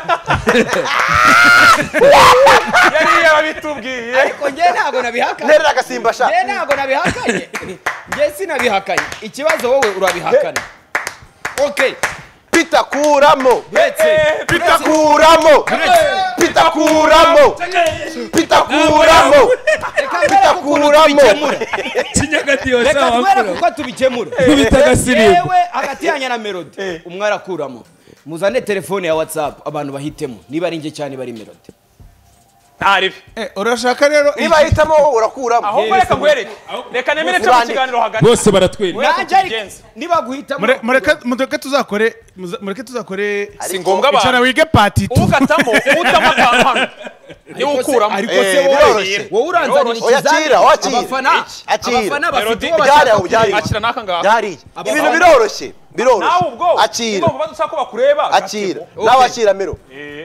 yari yabitubwiye ariko nge ntago nabihakanye nterera agasimba sha nge ntago nabihakanye nge sinabihakanye ikibazo wowe urabihakana okay Peter kuramo Uretse. Peter kuramo Peter kuramo Peter kuramo Peter kuramo kinyagatiyo Reka sawa tubere mfura kuko tubikemura. kubita agasirimbo Yewe hagati yanyu na Melody umwe arakuramo. Muzane telefone ya WhatsApp abantu bahitemo. Niba ari nge cyane bari Melody. ntaribi Eh, urashaka rero niba hitamo wowe urakuramo ahubwo reka ngwereke reka nemere cyo mu kiganiro hagati bose baratwereka Nanjye ariko niba guhitamo. Mure- mureke mureke tuzakore muza- mureke tuzakore si ngombwa icara abantu wige pati tu ugatamo utamo akantu hano niwe ukuramo Ariko Eh, se wowe biroroshye. wowe uranzanira Oya, ikizamini. akira, wakira. Abafana Akira. abafana bafite Melody, uwo byari bashaka aho byari akira n'aka ngaha byari Aba- ibintu biroroshye biroroshye nawe ubwo akira niba uba dushaka ko bakureba akira nawe akira mero eh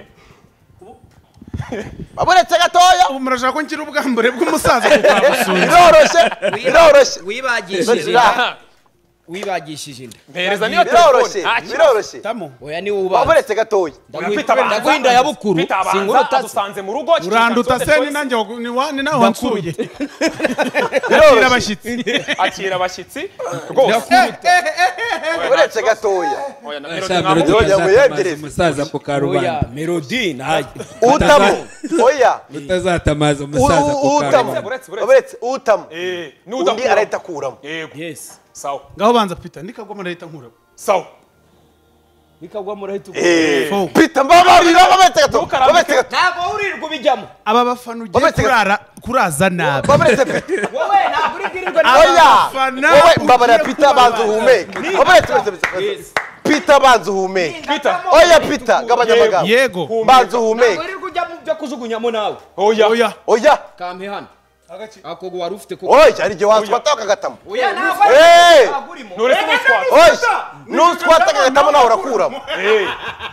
aburetse gatoya ubu murashaka ko ngira ubwambure bw'umusaza kukabusunza biroroshye biroroshye wibagishije inda. Wibagishije inda. mpereza niyo biroroshye telefone biroroshye tamo Oya ni uba. aburetse gatoya Ndaguhinda ya bukuru. Peter Sinkuru abanza utazi. adusanze mu rugo uranduta se ni nanjye wagu- ni wa- ni nawe wansuye akira biroroshye abashyitsi akira abashyitsi rwose aburetse gatoya oya na Sha Melody Melody Oya, utazatamaza muyegereze. umusaza ku Oya karubanda Melody nayo. utamo oya utazatamaza umusaza ku utamo karubanda buretse buretse aburetse utamo eh ni undi udakura arahita akuramo yego Yes. sawa ngaho banza pita ndikagwamo ndahita nkura sawa Bikagwa murahita. eh pita mbabarira aburetse gato Ntukarambike. aburetse gato Ntabwo urirwa ubijyamo. aba bafana ugiye Babetse- kurara kuraza nabi aburetse pita Wowe ntabwo uri bwirirwa oya Abafana wowe ugiye mbabarira pita kurara. banza uhumeke aburetse aburetse pita banza uhumeke Peter oya pita gabanya amagambo yego banza Ntabwo uhumeke urirwa ujya mu byo kujugunyamo nawe. oya oya oya Kampe hano. Ako wari ufite ko. oya hari igihe waswata akagatamo Oya ntabwo Eh! ntabwo urimo. nuretse n'utwatsi oya nuswata akagatamo nawe urakuramo eh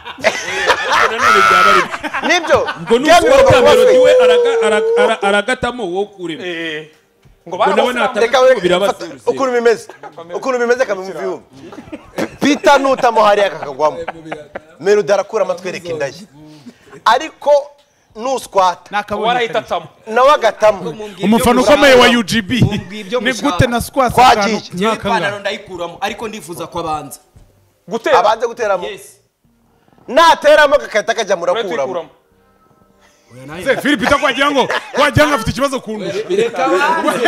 nibyo ngo Byemera nuswata kuba Melody fake. we araga- ara- ara- aragatamo wowe ukurimo eh ngo ngo nawe barabose nataka Reka ko we- biraba fata- ukuntu bimeze ukuntu bimeze kabimuviye Peter nutamo hariya kakagwamo Melody arakuramo atwereka inda ye ariko nuswata nakabonye warahita atamo nawe agatamo umufana ukomeye wa U G B Mumbwira ibyo ni mushaka. gute na squats Twagiye. akantu Njyewe nk'aka ngaha. ipantaro ndayikuramo ariko ndifuza ko abanza. gutera abanze guteramo Yes. nateramo kakahita kajya uretse murakuramo ikuramo Se Philip itakwajya ngo wajya ngo afite ikibazo ku nda Reka banze.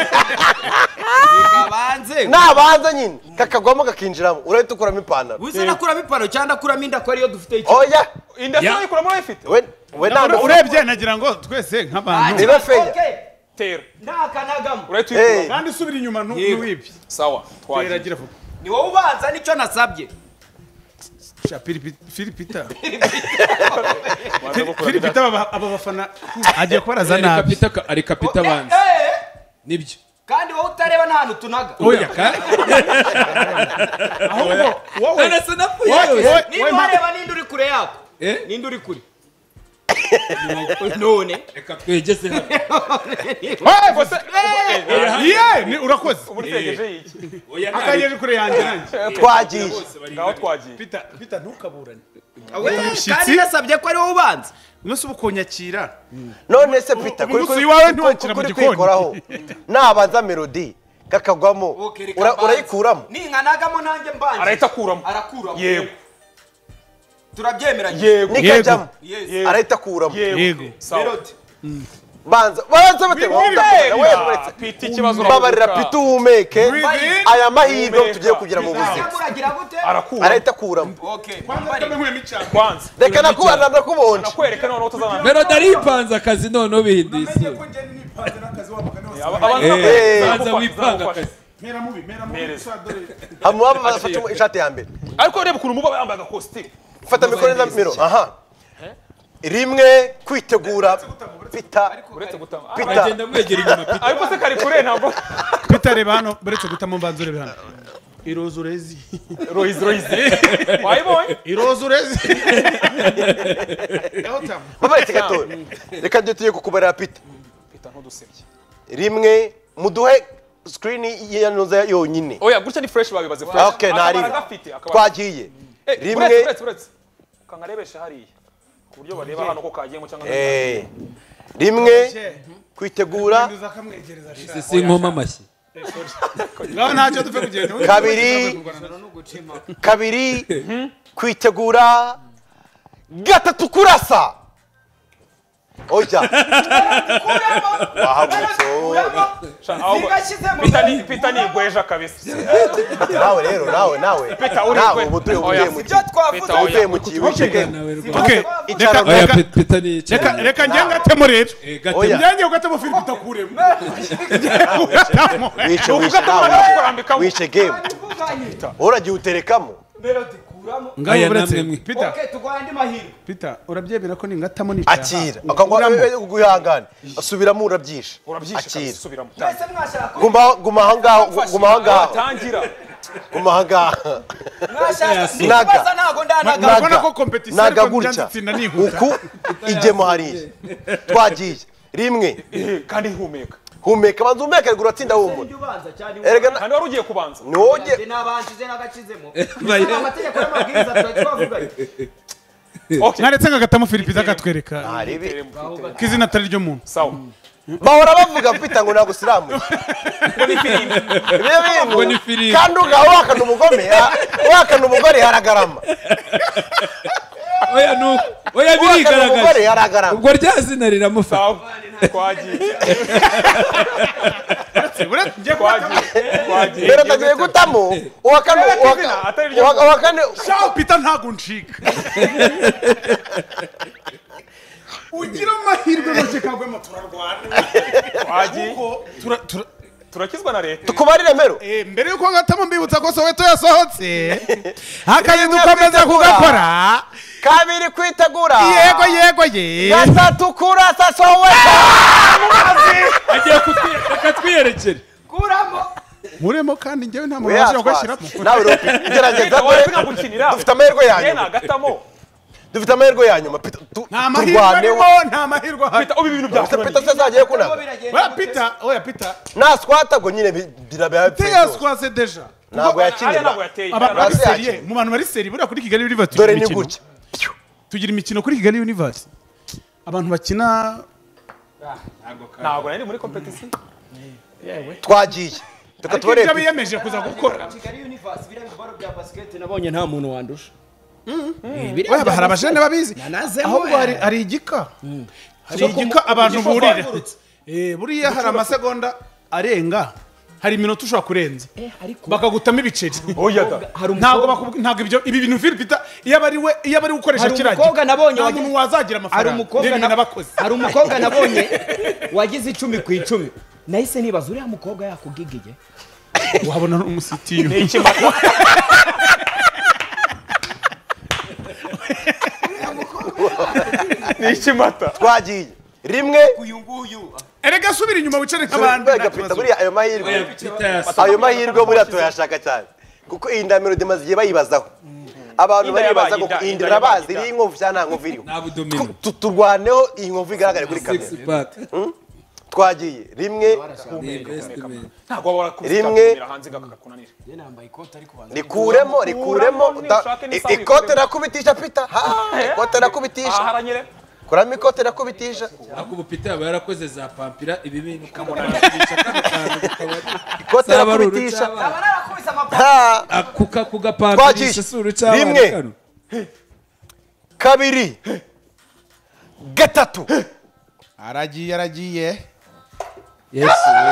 Reka banze. nabanza nyine kakagwamo kakinjiramo urahita ukuramo ipantaro Wize nakuramo ipantaro cyangwa nakuramo inda ko ariyo dufite iki. oya inda se nayikuramo urayifite we we ntabwo urebye nagira ngo twese nk'abantu Niba feya. Okay. tera Ndakanagamo. urahita Eh. uyikuramo kandi subira inyuma ntu- Yego. ntuwibye sawa twagiye teragira vuba Ni wowe ubanza nicyo nasabye. sha Philip Philip ita Waza gukura Philip Peter. ita aba aba bafana agiye kubaraza Ari nabi kapita ka- ari kapita abanza Eh, nibyo kandi wowe utareba nta hantu tunaga. oya kandi ahubwo wowe arasa napfuye wowe yose wowe Niba wowe mpa- wareba ninde uri kure yako. eh Ninde uri kure. None. reka twegeze hano Ubwo se- eh, Ye, ni urakoze ubu nitegereje yiki oya nta akageje kure yanjye nanjye twagiye bose bari ngaho twagiye Peter Peter ntukaburane We, Umushyitsi? kandi nasabye ko ari wowe ubanza. umunsi uba ukonyakira none se Peter ubu umunsi wawe ntiwakira mu kuri gikoni. kwikoraho nabanza Melody kakagwamo Okay, reka ura- mbanze. urayikuramo Ninkanagamo nanjye mbanje. arahita akuramo Arakuramo. yego Turabyemeranye. yego nikajyamo Yes. arahita akuramo yego sawa Melody. banza banza bate Ah, Peter ikibazo babarira uravuga. Peter uhumeke aya mahirwe Humeka. tugiye kugira mu buzima Cyangwa uragira gute? arakura arahita akuramo Okay. kwanza reka nakubana ndakubonje nakwereka noneho utazana Melody aripanze akazi noneho bihinduye isura Aba- abanza Eh, nakwereka, banza nakufasha, wipanga nakufasha. akazi hamwe bafata ishati ya mbere ariko reba ukuntu muba yambaye agakositimu fata mikoro neza miro aha rimwe kwitegura Peter uretse gutama Ah, Peter agenda amwegera inyuma Peter ariko se kari kure ntabwo Peter reba hano buretse gutamo mbanza urebe hano iroza urezi royizi royizi wayibonye iroza urezi babaretse gato reka njye tugiye kukubarira Peter Peter ntudusebye rimwe muduhe screen yanuza yonyine oya gutya ni fresh babibaze fresh okay ntari Akabara gafite akabara twagiye Eh, rimwe uretse uretse uretse kangarebesha hariya ku buryo bareba hano ko kagiyemo cyangwa eh rimwe kwitegura ese si nkoma amashyi ngaho ntacyo dupfe kugenda kabiri kabiri kwitegura gatatu kurasa oya Peter ni igweja kabisa nawe rero nawe nawe Peter uri nawe gwe ubutuye oya ubuye mu ibyo twavuze ubuye mu kibuce okay icara oya Peter ni reka reka njye ngatemo rero oya njye ugatemo film utakuremo wice wice nawe wice game uragiye uterekamo ngaho buretse Peter okay tugwa andi mahirwe Peter urabyemera ko ningatamo ni akira akangwa guhangana asubiramo urabyisha urabyisha subiramo mwese mwashaka guma guma hangaho guma hangaho tangira guma hangaho mwashaka kubaza nago ndanaga nabona ko competition ariko njanzitsinda nihuta uku ijemo hariya twagiye rimwe kandi humeka humeka banza humeka rugura tsinda humura erega kandi wari ugiye kubanza noge nabanjije nagacizemo amategeko y'amabwiriza twavugaye mwaretse ngagatamo Philippe zakatwereka aribi kizina atari ryo muntu sawa bahora bavuga Peter ngo nago silamu ngo ni filime kandi ugaho wakana umugome wakana umugore haragarama oya no oya birigaragaje ubwo ryazina riramufata sawa twagiye njye kwagiye twagiye rero tagiye gutamo wakana wakana shaw Peter ntago ncika ugira amahirwe make kagwemo turarwana twagiye tura tura turakizwa na leta tukubarire mero eh mbere yuko ngatamo mbibutsa ko Soweto yasohotse hakaye dukomeza kugakora kabiri kwitegura yego yego ye gatatu kurasa Soweto agiye kutwiyereka twiyerekere kuramo muremo kandi njyewe nta muntu waje kwashiramo nawe ropi gerageza wapinga gukinira dufite amahirwe yanyu yena gatamo dufite amahirwe yanyu Peter nta mahirwe arimo nta mahirwe ahari Peter ubi ibintu bya Peter sazagiye kuna wa Peter oya Peter na squata ngo nyine birabe Peter squase deja ntabwo yakinira ntabwo yateye abantu bari serie mu bantu bari serie bura kuri Kigali University dore ni gutya tugira imikino kuri Kigali University abantu bakina ntabwo nari muri competition twagiye tuka tubare ibyo biyemeje kuza gukora Kigali University bira bibaro bya basket nabonye nta muntu wandusha oya bahara abajene babizi ahubwo hari hari igika hari igika abantu burira eh buriya hari amasegonda arenga hari iminota ushobora kurenza bakagutama ibiceri ntabwo ntabwo ibyo ibi bintu Philippe iyo bari we iyo bari gukoresha kiragi umukobwa nabonye nta muntu wazagira amafaranga hari umukobwa nabakoze hari umukobwa nabonye wagize icumi ku icumi nahise nibaza uriya mukobwa yakugigije wabona umusitiyo ni ikimata ni ikimata twagiye rimwe uyu nguyu erega subira inyuma wicare nk'abandi Peter buriya ayo mahirwe ayo mahirwe buriya tuyashaka cyane kuko iyi ndamiro demaze igihe bayibazaho abantu baribaza ko iyi ndira bazi iri inkovu cyane nta nkovu iriho turwaneho iyi nkovu igaragare kuri kamera twagiye rimwe ntabwo rimwe rikuremo rikuremo ikote rakubitisha Peter ikote rakubitisha kuramo ikote rakubitisha akubu Peter aba yarakoze za pampira ibi bintu ukamunanisha ikote rakubitisha akuka kugapampisha suru cyane rimwe kabiri gatatu aragiye aragiye yes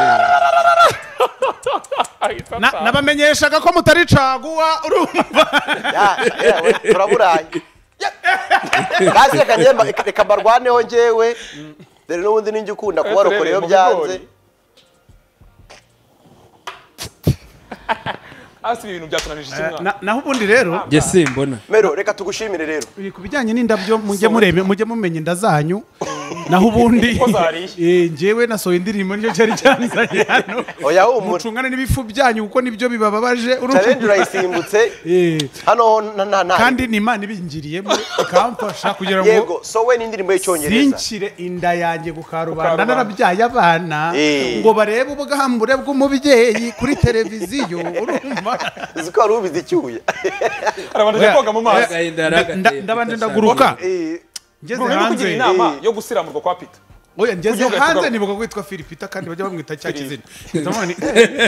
nabamenyeshaga ko mutari caguwa urumva turaburaye kasi reka njemba reka mbarwaneho njyewe dore n'ubundi ninjye ukunda kuba rokoreyo byanze asi ibintu byatunanije kimwe naho ubundi rero nge simbona mero reka tugushimire rero ku bijyanye n'indabyo mujye murebe mujye mumenye inda zanyu naho ubundi eh njyewe nasohoye indirimbo nicyo cyari cyanzanye hano oya humura mucungane n'ibifu byanyu kuko nibyo bibababaje challenge urayisimbutse hano na kandi ni Imana ibingiriyemo ikamfasha kugira ngo yego so we n'indirimbo y'icyongereza sinkire inda yanjye gukarubanda narabyaye abana ngo barebe ubugambure bw'umubyeyi kuri televiziyo urumva ziko ari ubizi cyuye arabanje koga mu mazi ndabanje ndaguruka ngeze hanze inama yo gusiramurwa kwa Peter oya ngeze hanze nibuka kwitwa Philipita kandi bajya bamwita cya kizina ndamubona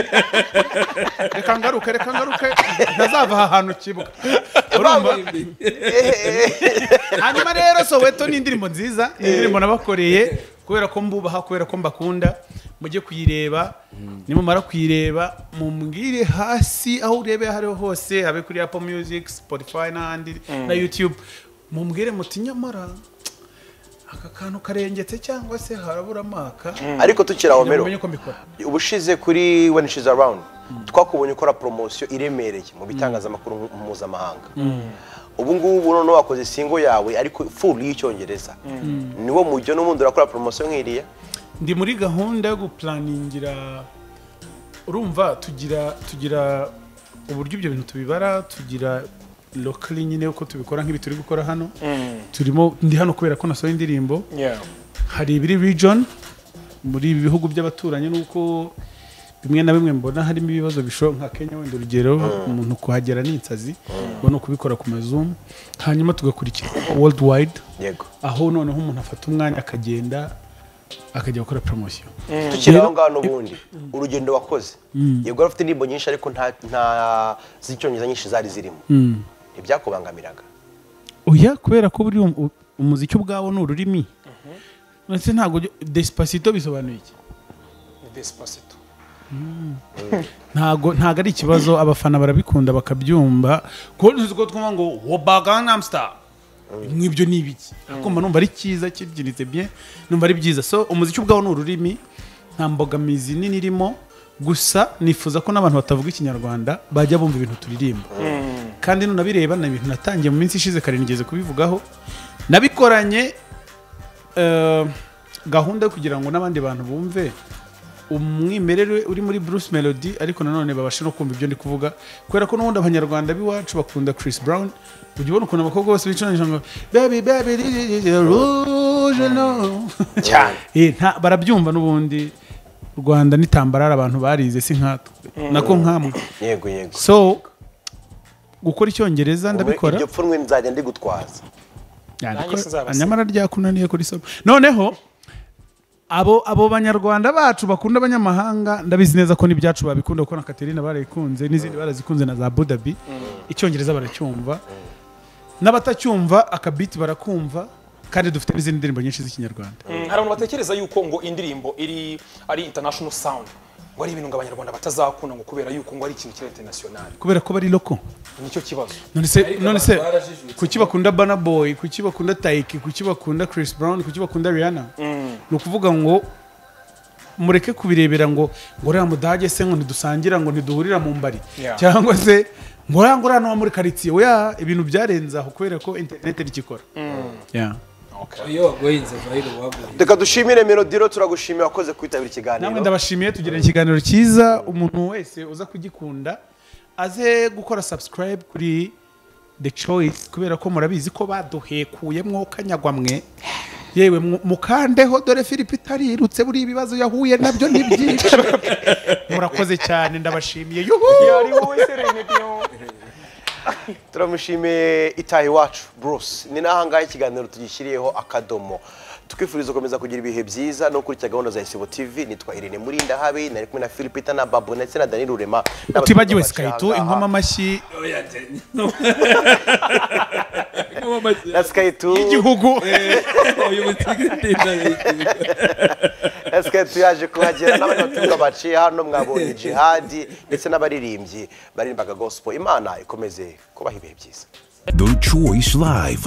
reka ngaruke reka ngaruke ntazava ahantu kibuga urumva hanyuma rero Soweto ni indirimbo nziza ni indirimbo nabakoreye kubera ko mbubaha kubera ko mbakunda mujye kuyireba nimumara kuyireba mumbwire hasi aho urebe hariho hose habe kuri Apple Music Spotify n'andi na YouTube mumbwire muti nyamara aka kantu karengetse cyangwa se harabura amaka ariko tukira Homero ubushize kuri When She's Around twakubonye ukora promotion iremereye mu bitangazamakuru mpuzamahanga ubu ngubu none wakoze single yawe ariko full y'icyongereza niwo mujyo n'umundi urakora promotion nk'iriya ndi muri gahunda yo guplaningira urumva tugira tugira uburyo ibyo bintu tubibara tugira locally nyine uko tubikora nk'ibi turi gukora hano turimo ndi hano kubera ko nasohoye indirimbo hari ibiri region muri ibi bihugu by'abaturanyi nuko bimwe na bimwe mbona harimo ibibazo bisho nka Kenya wenda urugero umuntu kuhagera n'insazi ngo no kubikora ku mazum hanyuma tugakurikira worldwide yego aho noneho umuntu afata umwanya akagenda akajya gukora promotion tukira aho ngano bundi urugendo wakoze yego afite indirimbo nyinshi ariko nta nta zicyongereza nyinshi zari zirimo ntibyakubangamiraga oya kubera ko buri umuziki ubwawo n'ururimi ndetse ntago Despacito bisobanuye iki Despacito ntago ntago ari ikibazo abafana barabikunda bakabyumva ko nzuko twumva ngo Wobagangnam Style mwibyo nibiki akomba numva ari cyiza kibyinitse bien numva ari byiza so umuziki ubwawo n'ururimi nta mbogamizi nini irimo gusa nifuza ko n'abantu batavuga ikinyarwanda bajya bumva ibintu turirimba kandi nunabireba na ibintu natangiye mu minsi ishize kare nigeze kubivugaho nabikoranye gahunda yo kugira ngo n'abandi bantu bumve umwimerere uri muri Bruce Melody ariko nanone babashe no kumva ibyo ndi kuvuga kubera ko n'ubundi abanyarwanda biwacu bakunda Chris Brown ujye ubona ukuntu abakobwa bose bicaranye ngo baby baby rouge no cyane eh nta barabyumva n'ubundi Rwanda nitambarara abantu barize si nkatwe nako nkamwe yego yego so gukora icyongereza ndabikora ibyo pfunwe nzajya ndi gutwaza anyamara ryakunaniye kuri somo noneho abo abo banyarwanda bacu bakunda abanyamahanga ndabizi neza ko n'ibyacu babikunda kuko na Katerina barayikunze n'izindi barazikunze na za Abu Dhabi icyongereza baracyumva n'abatacyumva akabiti barakumva kandi dufite n'izindi ndirimbo nyinshi z'ikinyarwanda hari abantu batekereza yuko ngo indirimbo iri ari international sound ngo ari ibintu ngo abanyarwanda batazakunda ngo kubera yuko ngo ari ikintu kiri international kubera ko bari loko nicyo kibazo none se none se kuki bakunda Burna Boy kuki bakunda Taiki kuki bakunda Chris Brown kuki bakunda Rihanna no kuvuga ngo mureke kubirebera ngo ngo rya mudage se ngo ntidusangira ngo ntiduhurira mu mbari cyangwa se ngo rangura no muri quartier oya ibintu byarenza aho kubera ko internet rikikora yeah Iyo goyinze vayiro wagoye. Reka dushimire Melodiro turagushimiye wakoze kwitabira ikiganiro. Namwe ndabashimiye tugira ikiganiro cyiza umuntu wese uza kugikunda aze gukora subscribe kuri The Choice kubera ko murabizi ko baduhekuyemwo kanyagwamwe yewe mukandeho dore Philipita arirutse buri ibibazo yahuye nabyo nibyinshi murakoze cyane ndabashimiye yuhu yari wowe Serenity turamushimiye itahi wacu Bruce ni nahangaye ikiganiro tugishyiriyeho akadomo tukifuriza gukomeza kugira ibihe byiza no kurikira gahunda za Isibo T V nitwa Irene Murinda Habi nari kumwe na Philipita na Babu ndetse na Daniel Rurema utibagiwe Skyto inkoma amashyi na Skyto igihugu Skyto yaje kuhagera n'abandi batunga baciye hano mwabonye jihadi ndetse n'abaririmbyi barimbaga gospel Imana ikomeze kubaha ibihe byiza. The Choice Live.